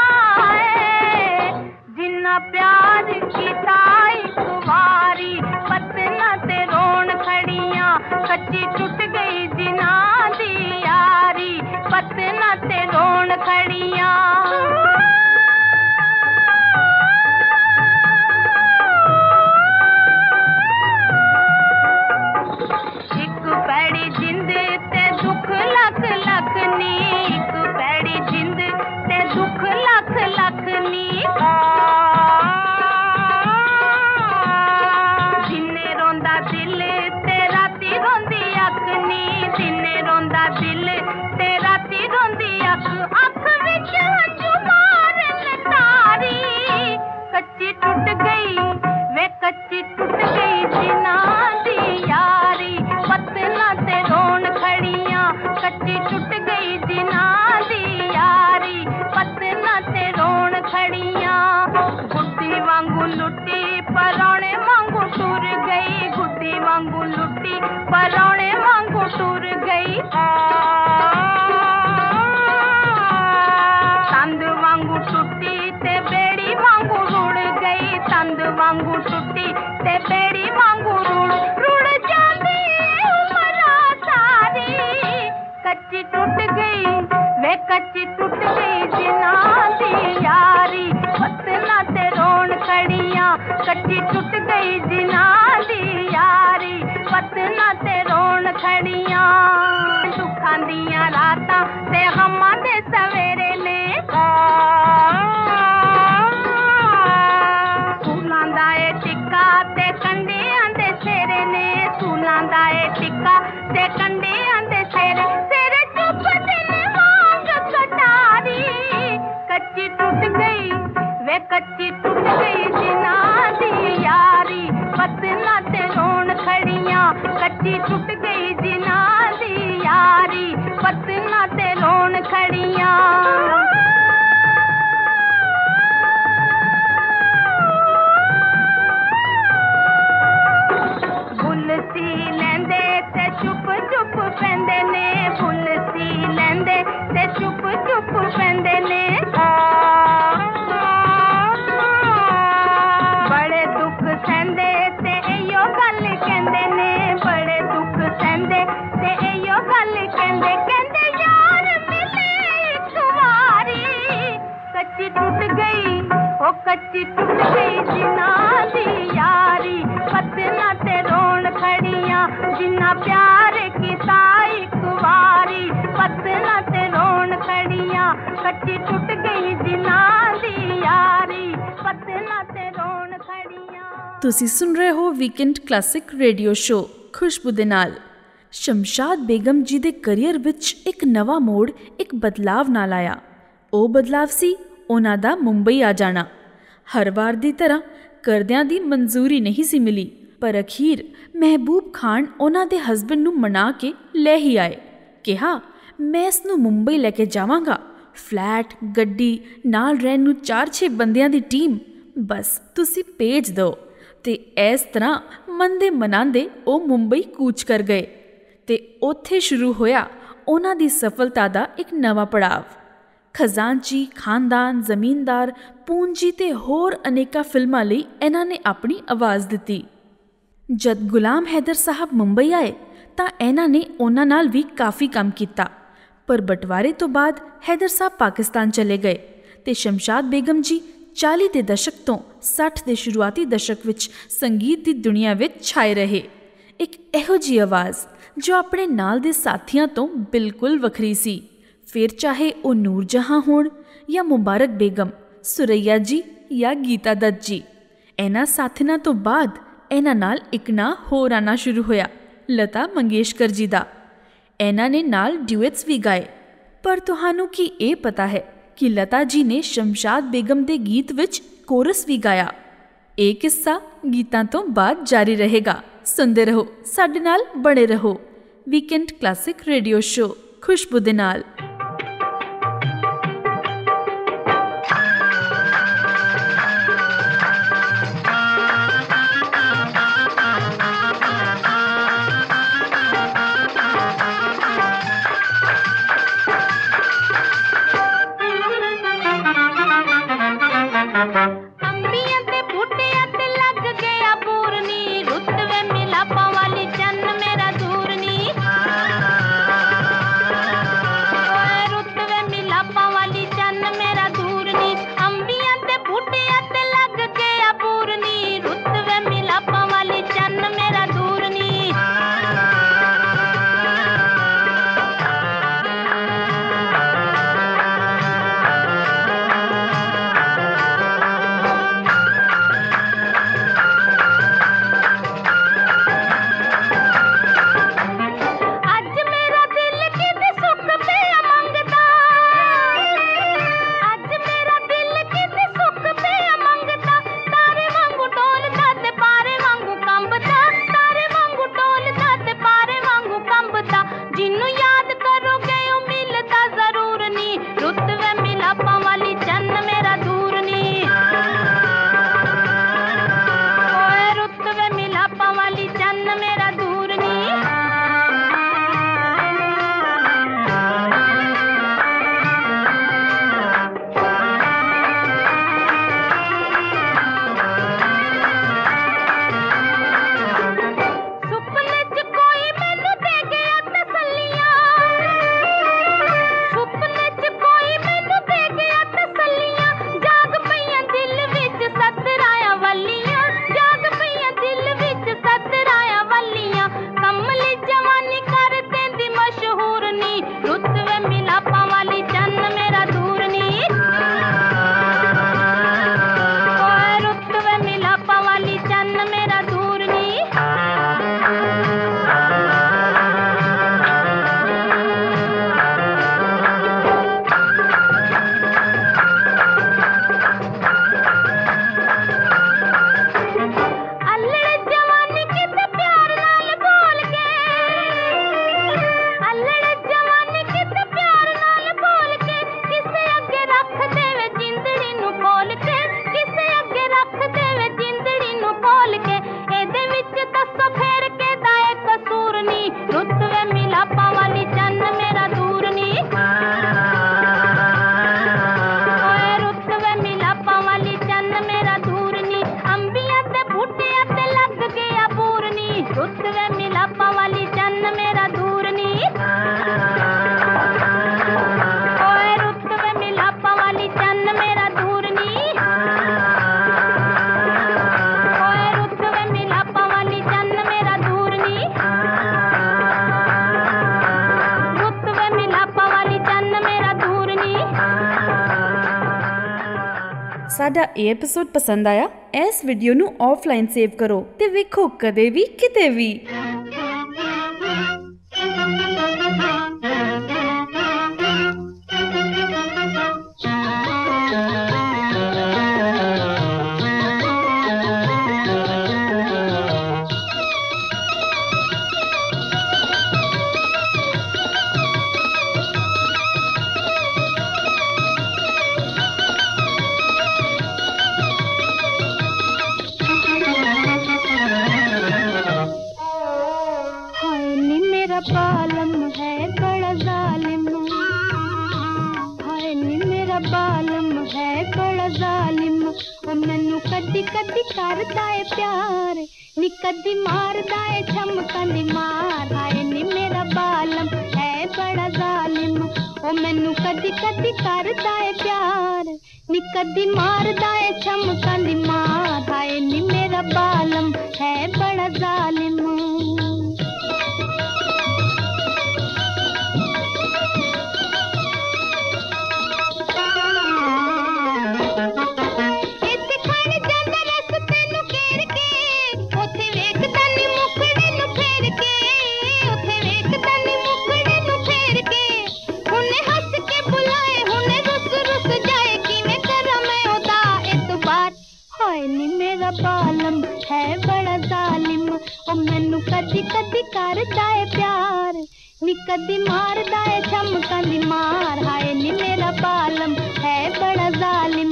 Speaker 2: है, जिन्ना प्यार कीता इक वारी पतना ते रोन खड़ियां, कच्ची टूट गई जिन्हां दी यारी पतना ते रोन खड़ियां। लुटी परौणे वांगू टुर गई, गुड्डी वांगू लुट्टी परौणे वांगू टुर गई। तंद वांगू टुट्टी ते बेड़ी वांगू रुड़ गई, तंद वांगू टुट्टी ते बेड़ी वांगू रुड़ रुड़ जाती उमरा सारी। कच्ची टूट गई वे कच्ची टूट गई जिन्हां दी यारी, पतना ते रोन खड़ियां। कच्ची टूट गई जिन्हां दी यारी, पतना ते रोन खड़ियां। दुखां दियां रातां ते गमां दे सवेरे ने, सूलां दा ए टिक्का ते कंडियां दे सेरे ने, सूलां दा ए टिक्का ते कंडियां दे सेरे। सेरे चुप दिन वांग कटारी। कच्ची टूट गई वे कच्ची टूट गई जिन्हां दी यारी, पतना ते रोन खड़ियां। कच्ची टूट गई जिन्हां दी यारी, पतना ते रोन खड़ियां। बुल सी लैंदे ते चुप चुप पैंदे ने, बुल सी लैंदे ते चुप चुप पैंदे ने। बड़े दुख सहंदे ते इयो गल कहंदे ने, बड़े दुख सहंदे ते इयो गल कहंदे। कहंदे यार मिले इक वारी। कच्ची टूट गई ओ कच्ची टूट गई जिन्हां दी यारी, पतना ते रोन खड़ियां। जिन्ना प्यार कीता इक वारी, पतना ते रोन खड़ियां। कच्ची टूट गई जिन्हां दी यारी, पतना ते रोन खड़ियां।
Speaker 1: ਤੁਸੀਂ ਸੁਣ ਰਹੇ ਹੋ ਵੀਕਐਂਡ ਕਲਾਸਿਕ ਰੇਡੀਓ ਸ਼ੋ ਖੁਸ਼ਬੂ ਦੇ ਨਾਲ। ਸ਼ਮਸ਼ਾਦ ਬੇਗਮ ਜੀ ਦੇ ਕਰੀਅਰ ਵਿੱਚ ਇੱਕ ਨਵਾਂ ਮੋੜ, ਇੱਕ ਬਦਲਾਵ ਨਾਲ ਆਇਆ। ਉਹ ਬਦਲਾਵ ਸੀ ਉਹਨਾਂ ਦਾ ਮੁੰਬਈ ਆ ਜਾਣਾ। ਹਰ ਵਾਰ ਦੀ ਤਰ੍ਹਾਂ ਕਰਦਿਆਂ ਦੀ ਮਨਜ਼ੂਰੀ ਨਹੀਂ ਸੀ ਮਿਲੀ, ਪਰ ਅਖੀਰ ਮਹਿਬੂਬ ਖਾਨ ਉਹਨਾਂ ਦੇ ਹਸਬੈਂਡ ਨੂੰ ਮਨਾ ਕੇ ਲੈ ਹੀ ਆਏ। ਕਿਹਾ ਮੈਂ ਇਸ ਨੂੰ ਮੁੰਬਈ ਲੈ ਕੇ ਜਾਵਾਂਗਾ, ਫਲੈਟ, ਗੱਡੀ, ਨਾਲ ਰਹਿਣ ਨੂੰ ਚਾਰ ਛੇ ਬੰਦਿਆਂ ਦੀ ਟੀਮ, ਬਸ ਤੁਸੀਂ ਭੇਜ ਦਿਓ। ਤੇ ਇਸ ਤਰ੍ਹਾਂ ਮੰਨਦੇ ਮਨਾਉਂਦੇ ਉਹ ਮੁੰਬਈ ਕੂਚ ਕਰ ਗਏ ਤੇ ਉੱਥੇ ਸ਼ੁਰੂ ਹੋਇਆ ਉਹਨਾਂ ਦੀ ਸਫਲਤਾ ਦਾ ਇੱਕ ਨਵਾਂ ਪੜਾਵ। ਖਜ਼ਾਨਚੀ, ਖਾਨਦਾਨ, ਜ਼ਮੀਨਦਾਰ, ਪੂੰਜੀ ਤੇ ਹੋਰ ਅਨੇਕਾਂ ਫਿਲਮਾਂ ਲਈ ਇਹਨਾਂ ਨੇ ਆਪਣੀ ਆਵਾਜ਼ ਦਿੱਤੀ। ਜਦ ਗੁਲਾਮ ਹੈਦਰ ਸਾਹਿਬ ਮੁੰਬਈ ਆਏ ਤਾਂ ਇਹਨਾਂ ਨੇ ਉਹਨਾਂ ਨਾਲ ਵੀ ਕਾਫੀ ਕੰਮ ਕੀਤਾ, ਪਰ ਬਟਵਾਰੇ ਤੋਂ ਬਾਅਦ ਹੈਦਰ ਸਾਹਿਬ ਪਾਕਿਸਤਾਨ ਚਲੇ ਗਏ ਤੇ ਸ਼ਮਸ਼ਾਦ ਬੇਗਮ ਜੀ ਚਾਲੀ ਦੇ ਦਸ਼ਕ ਤੋਂ ਸੱਠ ਦੇ ਸ਼ੁਰੂਆਤੀ ਦਸ਼ਕ ਵਿੱਚ ਸੰਗੀਤ ਦੀ ਦੁਨੀਆ ਵਿੱਚ ਛਾਏ ਰਹੇ। ਇੱਕ ਇਹੋ ਜਿਹੀ ਆਵਾਜ਼ ਜੋ ਆਪਣੇ ਨਾਲ ਦੇ ਸਾਥੀਆਂ ਤੋਂ ਬਿਲਕੁਲ ਵੱਖਰੀ ਸੀ। ਫਿਰ ਚਾਹੇ ਉਹ ਨੂਰ ਜਹਾਂ ਹੋਣ ਜਾਂ ਮੁਬਾਰਕ ਬੇਗਮ, ਸੁਰਈਆ ਜੀ ਜਾਂ ਗੀਤਾ ਦੱਤ ਜੀ। ਇਹਨਾਂ ਸਾਥੀਆਂ ਤੋਂ ਬਾਅਦ ਇਹਨਾਂ ਨਾਲ ਇੱਕ ਨਾਂ ਹੋਰ ਆਉਣਾ ਸ਼ੁਰੂ ਹੋਇਆ, ਲਤਾ ਮੰਗੇਸ਼ਕਰ ਜੀ ਦਾ। ਇਹਨਾਂ ਨੇ ਨਾਲ ਡਿਊਇਟਸ ਵੀ ਗਾਏ। ਪਰ ਤੁਹਾਨੂੰ ਕੀ ਇਹ ਪਤਾ ਹੈ ਕਿ ਲਤਾ ਜੀ ਨੇ ਸ਼ਮਸ਼ਾਦ ਬੇਗਮ ਦੇ ਗੀਤ ਵਿੱਚ ਕੋਰਸ ਵੀ ਗਾਇਆ? ਇਹ ਕਿੱਸਾ ਗੀਤਾਂ ਤੋਂ ਬਾਅਦ ਜਾਰੀ ਰਹੇਗਾ। ਸੁਣਦੇ ਰਹੋ, ਸਾਡੇ ਨਾਲ ਬਣੇ ਰਹੋ। ਵੀਕਐਂਡ ਕਲਾਸਿਕ ਰੇਡੀਓ ਸ਼ੋ ਖੁਸ਼ਬੂ ਦੇ ਨਾਲ।
Speaker 2: ਅੰਬੀਆਂ ਤੇ ਬੂਟਿਆਂ ਤੇ ਲੱਗ ਗਿਆ ਪੂਰਨੀ, ਰੁੱਤ ਵੇ ਮਿਲਾਪਾਂ ਵਾਲੀ ਚੰਨ ਮੇਰਾ ਦੂਰ ਨੀ। ਓਏ विच दसो फेर के दाए कसूर नी रुत वे मिलापां वाली चन्न मेरा दूर नी ओए रुत वे मिलापां वाली चन्न मेरा दूर नी अंबियां ते बूटियां ते लग गया पूर नी रुत वे मिलापां वाली चन्न मेरा दूर नी ओए रुत वे मिलापां वाली चन्न मेरा दूर नी ओए रुत वे मिलापां वाली चन्न मेरा दूर नी रुत वे मिलापां वाली चन्न मेरा दूर नी।
Speaker 1: ਸਾਡਾ ਇਹ ਐਪੀਸੋਡ ਪਸੰਦ ਆਇਆ? ਇਸ ਵੀਡੀਓ ਨੂੰ ਆਫਲਾਈਨ ਸੇਵ ਕਰੋ ਤੇ ਵੇਖੋ ਕਦੇ ਵੀ ਕਿਤੇ ਵੀ।
Speaker 2: बालम है बड़ा जालिम हाय नी मेरा बालम है बड़ा जालिम ओ मैनू कदी कदी करदा है प्यार नी कदी मारदा है चमकां दी मार हाय नी मेरा बालम है बड़ा जालिम ओ मैनू कदी कदी करदा है प्यार नी कदी मारदा है चमकां दी मार हाय नी मेरा बालम है बड़ा जालिम। बालम है बड़ा जालिम ओ मैनू कदी कदी करदा है प्यार नी कदी मारदा है चमकां दी मार हाय नी मेरा बालम है बड़ा जालिम।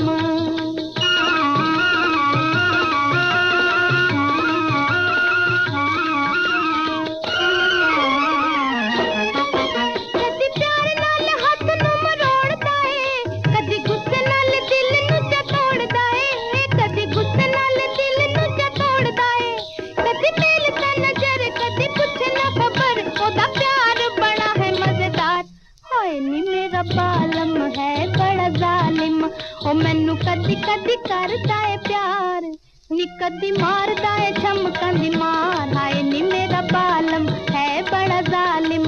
Speaker 2: कदी प्यार नाल हाथ नूं मरोड़दा है कदी गुस्से नाल दिल नूं जतोड़दा है कदी गुस्से नाल बालम है बड़ा जालिम ओ मैनू कदी कदी करदा है प्यार नी कदी मारदा है चमकां दी मार हाय नी मेरा बालम है बड़ा जालिम।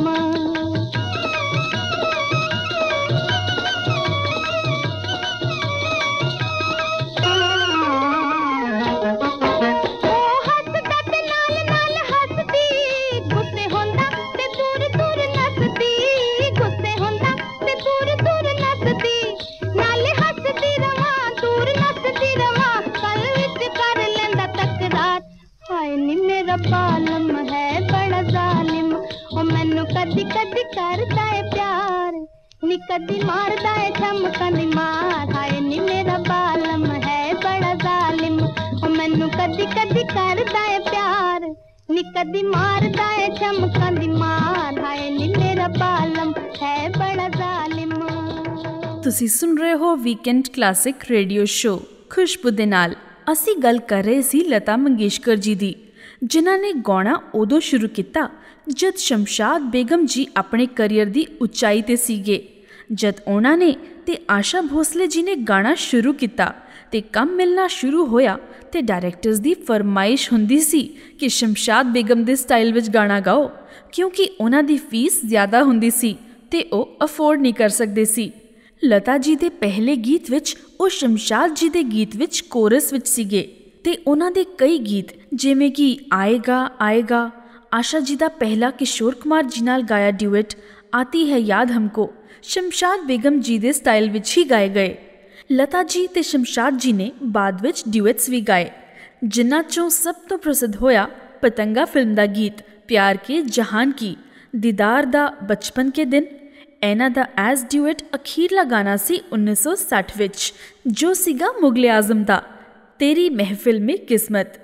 Speaker 2: बालम है बड़ा जालिम ओ मैनू कदी कदी करदा है प्यार नी कदी मारदा है चमकां दी मार हाय नी मेरा बालम है बड़ा जालिम ओ मैनू कदी कदी करदा है प्यार नी कदी मारदा है चमकां दी मार हाय नी मेरा बालम है बड़ा जालिम।
Speaker 1: ਤੁਸੀਂ ਸੁਣ ਰਹੇ ਹੋ ਵੀਕਐਂਡ ਕਲਾਸਿਕ ਰੇਡੀਓ ਸ਼ੋ ਖੁਸ਼ਬੂ ਦੇ ਨਾਲ। ਅਸੀਂ ਗੱਲ ਕਰ ਰਹੇ ਸੀ ਲਤਾ ਮੰਗੇਸ਼ਕਰ ਜੀ ਦੀ, ਜਿਨ੍ਹਾਂ ਨੇ ਗਾਉਣਾ ਉਦੋਂ ਸ਼ੁਰੂ ਕੀਤਾ ਜਦ ਸ਼ਮਸ਼ਾਦ ਬੇਗਮ ਜੀ ਆਪਣੇ ਕਰੀਅਰ ਦੀ ਉਚਾਈ 'ਤੇ ਸੀਗੇ। ਜਦ ਉਹਨਾਂ ਨੇ ਅਤੇ ਆਸ਼ਾ ਭੋਸਲੇ ਜੀ ਨੇ ਗਾਣਾ ਸ਼ੁਰੂ ਕੀਤਾ ਅਤੇ ਕੰਮ ਮਿਲਣਾ ਸ਼ੁਰੂ ਹੋਇਆ ਅਤੇ ਡਾਇਰੈਕਟਰਸ ਦੀ ਫਰਮਾਇਸ਼ ਹੁੰਦੀ ਸੀ ਕਿ ਸ਼ਮਸ਼ਾਦ ਬੇਗਮ ਦੇ ਸਟਾਈਲ ਵਿੱਚ ਗਾਣਾ ਗਾਓ, ਕਿਉਂਕਿ ਉਹਨਾਂ ਦੀ ਫੀਸ ਜ਼ਿਆਦਾ ਹੁੰਦੀ ਸੀ ਅਤੇ ਉਹ ਅਫੋਰਡ ਨਹੀਂ ਕਰ ਸਕਦੇ ਸੀ। ਲਤਾ ਜੀ ਦੇ ਪਹਿਲੇ ਗੀਤ ਵਿੱਚ ਉਹ ਸ਼ਮਸ਼ਾਦ ਜੀ ਦੇ ਗੀਤ ਵਿੱਚ ਕੋਰਸ ਵਿੱਚ ਸੀਗੇ ਅਤੇ ਉਹਨਾਂ ਦੇ ਕਈ ਗੀਤ ਜਿਵੇਂ ਕਿ ਆਏਗਾ ਆਏਗਾ, ਆਸ਼ਾ ਜੀ ਦਾ ਪਹਿਲਾ ਕਿਸ਼ੋਰ ਕੁਮਾਰ ਜੀ ਨਾਲ ਗਾਇਆ ਡਿਊਇਟ ਆਤੀ ਹੈ ਯਾਦ ਹਮਕੋ ਸ਼ਮਸ਼ਾਦ ਬੇਗਮ ਜੀ ਦੇ ਸਟਾਈਲ ਵਿੱਚ ਹੀ ਗਾਏ ਗਏ। ਲਤਾ ਜੀ ਅਤੇ ਸ਼ਮਸ਼ਾਦ ਜੀ ਨੇ ਬਾਅਦ ਵਿੱਚ ਡਿਊਇਟਸ ਵੀ ਗਾਏ, ਜਿਨ੍ਹਾਂ 'ਚੋਂ ਸਭ ਤੋਂ ਪ੍ਰਸਿੱਧ ਹੋਇਆ ਪਤੰਗਾ ਫਿਲਮ ਦਾ ਗੀਤ ਪਿਆਰ ਕੇ ਜਹਾਨ ਕੀ, ਦੀਦਾਰ ਦਾ ਬਚਪਨ ਕੇ ਦਿਨ। ਇਹਨਾਂ ਦਾ ਐਜ਼ ਡਿਊਇਟ ਅਖੀਰਲਾ ਗਾਣਾ ਸੀ ਉੱਨੀ ਸੌ ਸੱਠ ਵਿੱਚ, ਜੋ ਸੀਗਾ ਮੁਗਲ ਆਜ਼ਮ ਦਾ ਤੇਰੀ ਮਹਿਫਿਲ ਮੇਂ ਕਿਸਮਤ।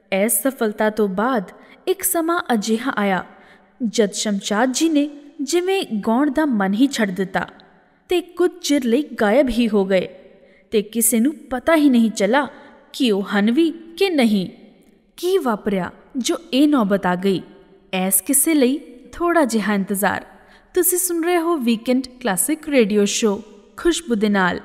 Speaker 1: ਇਸ ਸਫਲਤਾ ਤੋਂ ਬਾਅਦ ਇੱਕ ਸਮਾਂ ਅਜਿਹਾ ਆਇਆ ਜਦ ਸ਼ਮਸ਼ਾਦ ਜੀ ਨੇ ਜਿਵੇਂ ਗਾਉਣ ਦਾ ਮਨ ਹੀ ਛੱਡ ਦਿੱਤਾ ਤੇ ਕੁਝ ਚਿਰ ਲਈ ਗਾਇਬ ਹੀ ਹੋ ਗਏ ਤੇ ਕਿਸੇ ਨੂੰ ਪਤਾ ਹੀ ਨਹੀਂ ਚੱਲਾ ਕਿ ਉਹ ਹਨ ਵੀ ਕਿ ਨਹੀਂ। ਕੀ ਵਾਪਰਿਆ ਜੋ ਇਹ ਨੌਬਤ ਆ ਗਈ? ਇਸ ਕਿਸੇ ਲਈ ਥੋੜਾ ਜਿਹਾ ਇੰਤਜ਼ਾਰ। ਤੁਸੀਂ ਸੁਣ ਰਹੇ ਹੋ ਵੀਕਐਂਡ ਕਲਾਸਿਕ ਰੇਡੀਓ ਸ਼ੋ ਖੁਸ਼ਬੂ ਦੇ ਨਾਲ।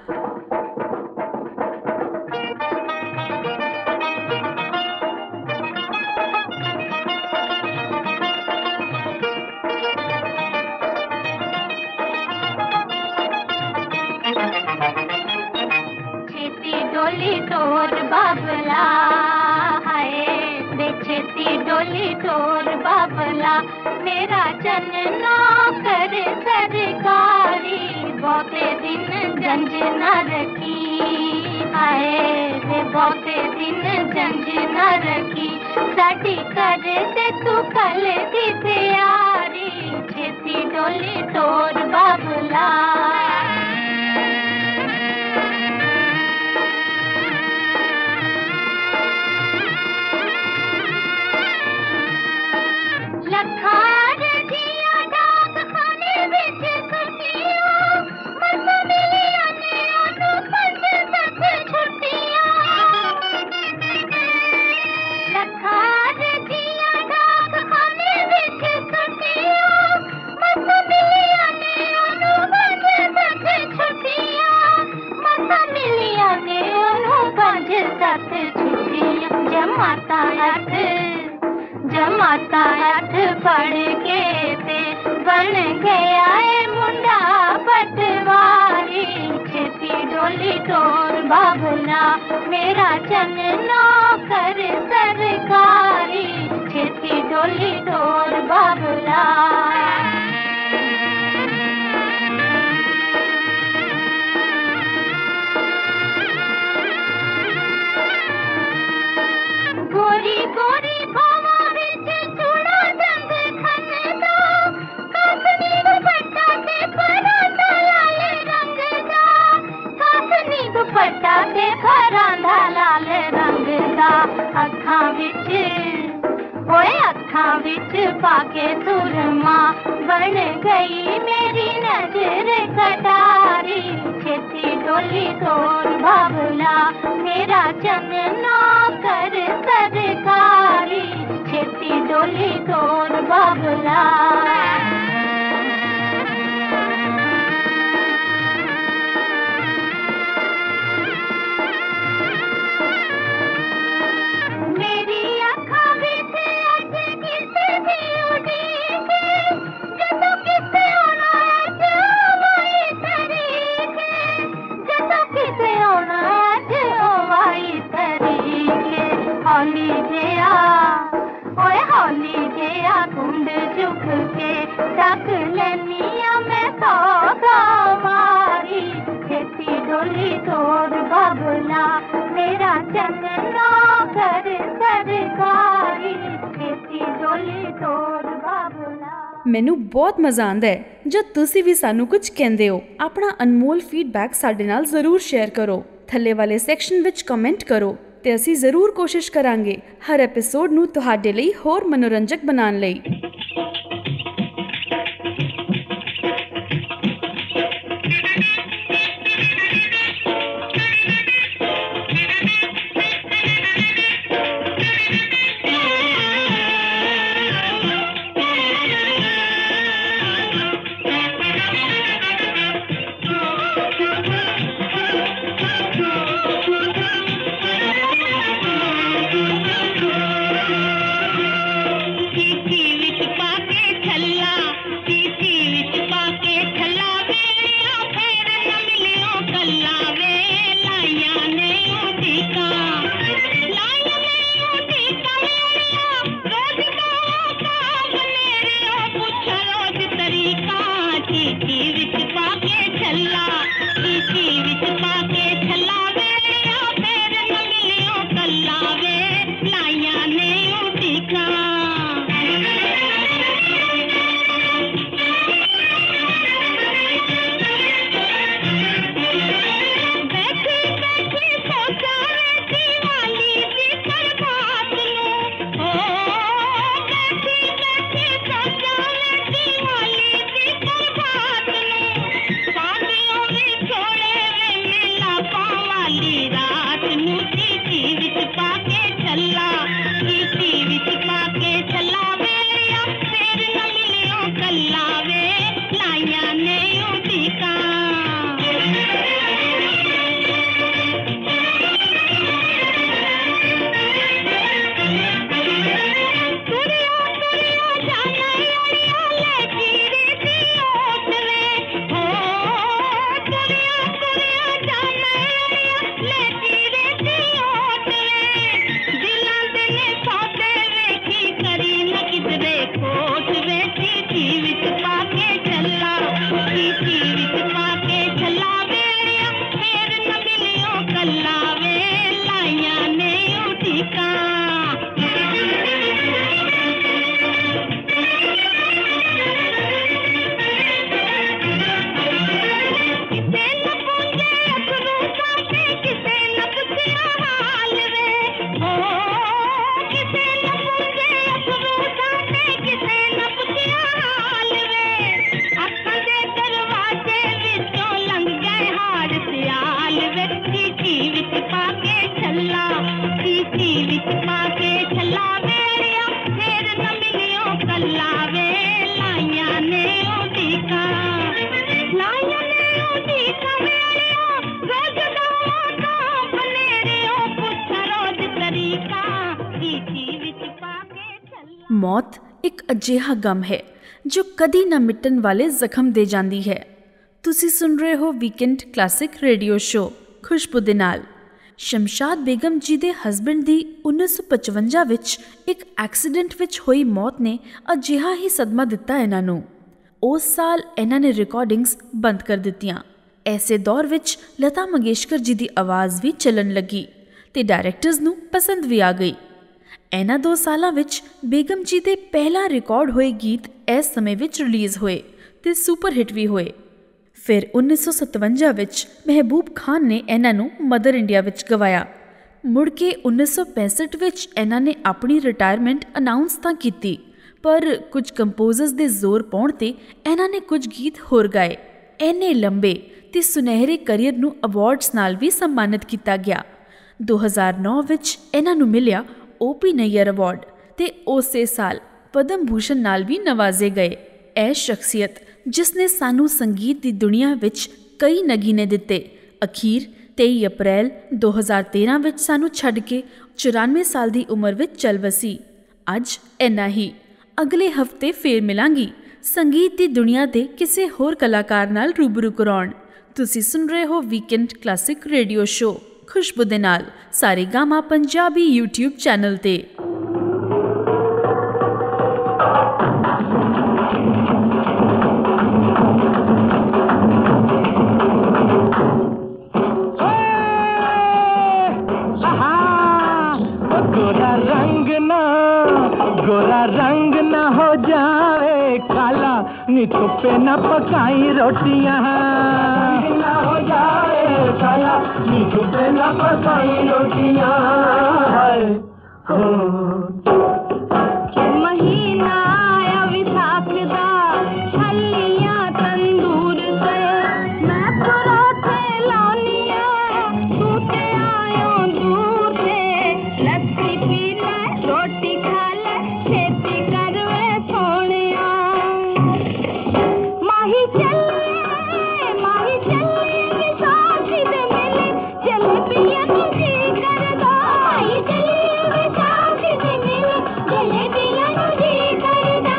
Speaker 2: डोली तोर बाबला हाय बे छेती डोली तोर बाबला मेरा चन्ना कर सरकारी बहुते दिन जंज न रखी हाय बे बहुते दिन जंज न रखी साडी कर ते तू कल दी तैयारी छेती डोली तोर बाबला। जमाता अठ जमाता अठ पढ़ के ते बन गया है मुंडा पटवारी छेती डोली तोर बाबला मेरा चन्ना कर सरकारी छेती डोली तोर बाबला। गोरी गोरी बावा विच चूड़ा चंद खनदा कासनी दुपट्टा ते परांदा लाल रंग दा कासनी दुपट्टा ते परांदा लाल रंग दा अखां विच ओए अखां विच पाके सुरमा बन गई मेरी नजर कटारी छेती डोली तोर बाबला मेरा चन्ना कर सरकारी छेती डोली तोर बाबला। मेरी अखा विच अज किसे दी उड़ीक जदों किसे आना अज ओवाई तरीक जदों किसे आना अज ओवाई तरीक हौली जिया ओए हौली जिया कुंड झुक के ढक लेनिया मैं सौदा मारी छेती डोली तोर बाबला मेरा चन्ना कर सरकारी छेती डोली तोर बाबला।
Speaker 1: ਮੈਨੂੰ ਬਹੁਤ ਮਜ਼ਾ ਆਉਂਦਾ ਹੈ ਜਦ ਤੁਸੀਂ ਵੀ ਸਾਨੂੰ ਕੁਝ ਕਹਿੰਦੇ ਹੋ। ਆਪਣਾ ਅਨਮੋਲ ਫੀਡਬੈਕ ਸਾਡੇ ਨਾਲ ਜ਼ਰੂਰ ਸ਼ੇਅਰ ਕਰੋ। ਥੱਲੇ ਵਾਲੇ ਸੈਕਸ਼ਨ ਵਿੱਚ ਕਮੈਂਟ ਕਰੋ ਤੇ ਅਸੀਂ ਜ਼ਰੂਰ ਕੋਸ਼ਿਸ਼ ਕਰਾਂਗੇ ਹਰ ਐਪੀਸੋਡ ਨੂੰ ਤੁਹਾਡੇ ਲਈ ਹੋਰ ਮਨੋਰੰਜਕ ਬਣਾਉਣ ਲਈ।
Speaker 2: विच
Speaker 1: ਮੌਤ ਇੱਕ ਅਜਿਹਾ ਗਮ ਹੈ ਜੋ ਕਦੀ ਨਾ ਮਿਟਣ ਵਾਲੇ ਜ਼ਖਮ ਦੇ ਜਾਂਦੀ ਹੈ। ਤੁਸੀਂ ਸੁਣ ਰਹੇ ਹੋ ਵੀਕਐਂਡ ਕਲਾਸਿਕ ਰੇਡੀਓ ਸ਼ੋ ਖੁਸ਼ਬੂ ਦੇ ਨਾਲ। ਸ਼ਮਸ਼ਾਦ ਬੇਗਮ ਜੀ ਦੇ ਹਸਬੈਂਡ ਦੀ ਉੱਨੀ ਸੌ ਪਚਵੰਜਾ ਵਿੱਚ ਇੱਕ ਐਕਸੀਡੈਂਟ ਵਿੱਚ ਹੋਈ ਮੌਤ ਨੇ ਅਜਿਹਾ ਹੀ ਸਦਮਾ ਦਿੱਤਾ ਇਹਨਾਂ ਨੂੰ। ਉਸ ਸਾਲ ਇਹਨਾਂ ਨੇ ਰਿਕਾਰਡਿੰਗਸ ਬੰਦ ਕਰ ਦਿੱਤੀਆਂ। ਐਸੇ ਦੌਰ ਵਿੱਚ ਲਤਾ ਮੰਗੇਸ਼ਕਰ ਜੀ ਦੀ ਆਵਾਜ਼ ਵੀ ਚੱਲਣ ਲੱਗੀ ਤੇ ਡਾਇਰੈਕਟਰਸ ਨੂੰ ਪਸੰਦ ਵੀ ਆ ਗਈ। ਇਹਨਾਂ ਦੋ ਸਾਲਾਂ ਵਿੱਚ ਬੇਗਮ ਜੀ ਦੇ ਪਹਿਲਾ ਰਿਕਾਰਡ ਹੋਏ ਗੀਤ ਇਸ ਸਮੇਂ ਵਿੱਚ ਰਿਲੀਜ਼ ਹੋਏ ਤੇ ਸੁਪਰ ਹਿੱਟ ਵੀ ਹੋਏ। ਫਿਰ ਉੱਨੀ ਸੌ ਸਤਵੰਜਾ ਵਿੱਚ ਮਹਿਬੂਬ ਖਾਨ ਨੇ ਇਹਨਾਂ ਨੂੰ ਮਦਰ ਇੰਡੀਆ ਵਿੱਚ ਗਵਾਇਆ। ਮੁੜ ਕੇ ਉੱਨੀ ਸੌ ਪੈਂਸਠ ਵਿੱਚ ਇਹਨਾਂ ਨੇ ਆਪਣੀ ਰਿਟਾਇਰਮੈਂਟ ਅਨਾਊਂਸ ਤਾਂ ਕੀਤੀ, ਪਰ ਕੁਝ ਕੰਪੋਜ਼ਰਸ ਦੇ ਜ਼ੋਰ ਪਾਉਣ ਤੇ ਇਹਨਾਂ ਨੇ ਕੁਝ ਗੀਤ ਹੋਰ ਗਾਏ। ਇੰਨੇ ਲੰਬੇ ਤੇ ਸੁਨਹਿਰੇ ਕਰੀਅਰ ਨੂੰ ਅਵਾਰਡਸ ਨਾਲ ਵੀ ਸਨਮਾਨਿਤ ਕੀਤਾ ਗਿਆ। ਦੋ ਹਜ਼ਾਰ ਨੌ ਵਿੱਚ ਇਹਨਾਂ ਨੂੰ ਮਿਲਿਆ ਓ ਪੀ ਨਈਅਰ ਅਵਾਰਡ ਤੇ ਉਸੇ ਸਾਲ ਪਦਮ ਭੂਸ਼ਣ ਨਾਲ ਵੀ ਨਵਾਜ਼ੇ ਗਏ। ਇਹ ਸ਼ਖਸੀਅਤ ਜਿਸ ਨੇ ਸਾਨੂੰ ਸੰਗੀਤ ਦੀ ਦੁਨੀਆ ਵਿੱਚ ਕਈ ਨਗੀਨੇ ਦਿੱਤੇ, ਅਖੀਰ ਤੇਈ ਅਪ੍ਰੈਲ ਦੋ ਹਜ਼ਾਰ ਤੇਰ੍ਹਾਂ ਵਿੱਚ ਸਾਨੂੰ ਛੱਡ ਕੇ ਚੁਰਾਨਵੇਂ ਸਾਲ ਦੀ ਉਮਰ ਵਿੱਚ ਚੱਲ ਵਸੀ। ਅੱਜ ਇੰਨਾ ਹੀ। ਅਗਲੇ ਹਫ਼ਤੇ ਫੇਰ ਮਿਲਾਂਗੀ ਸੰਗੀਤ ਦੀ ਦੁਨੀਆ ਦੇ ਕਿਸੇ ਹੋਰ ਕਲਾਕਾਰ ਨਾਲ ਰੂਬਰੂ ਕਰਾਉਣ। ਤੁਸੀਂ ਸੁਣ ਰਹੇ ਹੋ ਵੀਕਐਂਡ ਕਲਾਸਿਕ ਰੇਡੀਓ ਸ਼ੋ ਖੁਸ਼ਬੂ ਦੇ ਨਾਲ ਸਾਰੇ ਗਾਮਾ ਪੰਜਾਬੀ YouTube ਚੈਨਲ ਤੇ।
Speaker 3: गोरा रंग ना गोरा रंग ना हो जाए काला, नी धुप्पे ना पकाई रोटियां ना हो जाए काला, नी धुप्पे ना पकाई रोटियां।
Speaker 2: महीना आया विसाख दा छलियां तंदूर से, मैं पराठे लानिया तू ते आयो दूर से। लस्सी पी ले रोटी खा ले खेती कर वे सोनिया। माही चले माही चले विसाखी दे मेले जलेबियां नु जी करदा। माही चले विसाखी दे मेले जलेबियां नु जी करदा।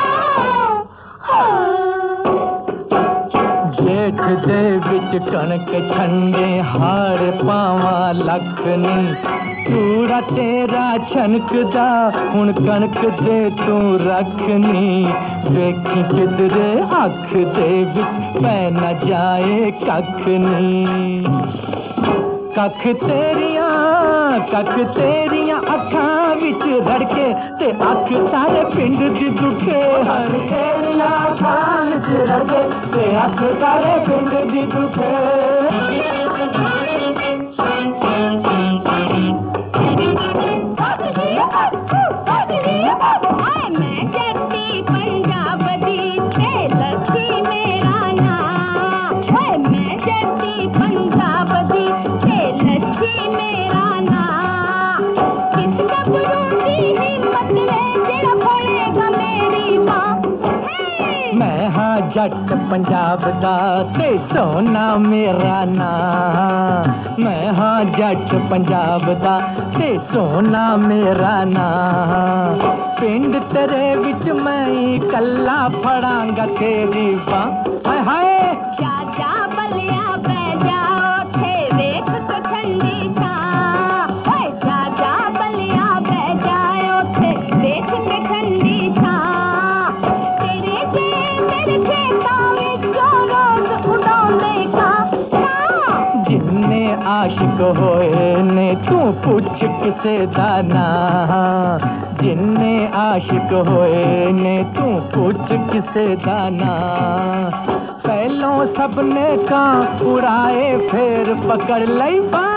Speaker 3: जेठ दे विच कणक छंडे हार पावा लख नी, तूड़ा तेरा छनकदा हुण कणक दे तू रखनी। वेखी किधरे अख दे विच पै न जाए कख नी। कख तेरियां कख तेरियां अखां विच रड़के ते अख सारे पिंड दी दुखे। हर तेरियां अखां विच रड़के ते अख सारे पिंड दी दुखे। जट पंजाब दा ते सोना मेरा नां। मैं हाँ जट पंजाब दा ते सोना मेरा नां। पिंड तेरे विच मैं कल्ला फड़ांगा तेरी बां। हाय हाय
Speaker 2: जा जा बलिया बह जाओ थे देख तो ठंडी छां। हाय जा जा बलिया बह जाओ थे देख के ठंडी छां। तेरे जे मेरे खेतां विच रोज उड़ाउंदे खां।
Speaker 3: जिन्ने आशिक होए ने तू पुछ किसे दा नां। जिन्ने आशिक होए ने तू पुछ किसे दा नां। पहलों सबने कां उड़ाए फिर पकड़ लई बां।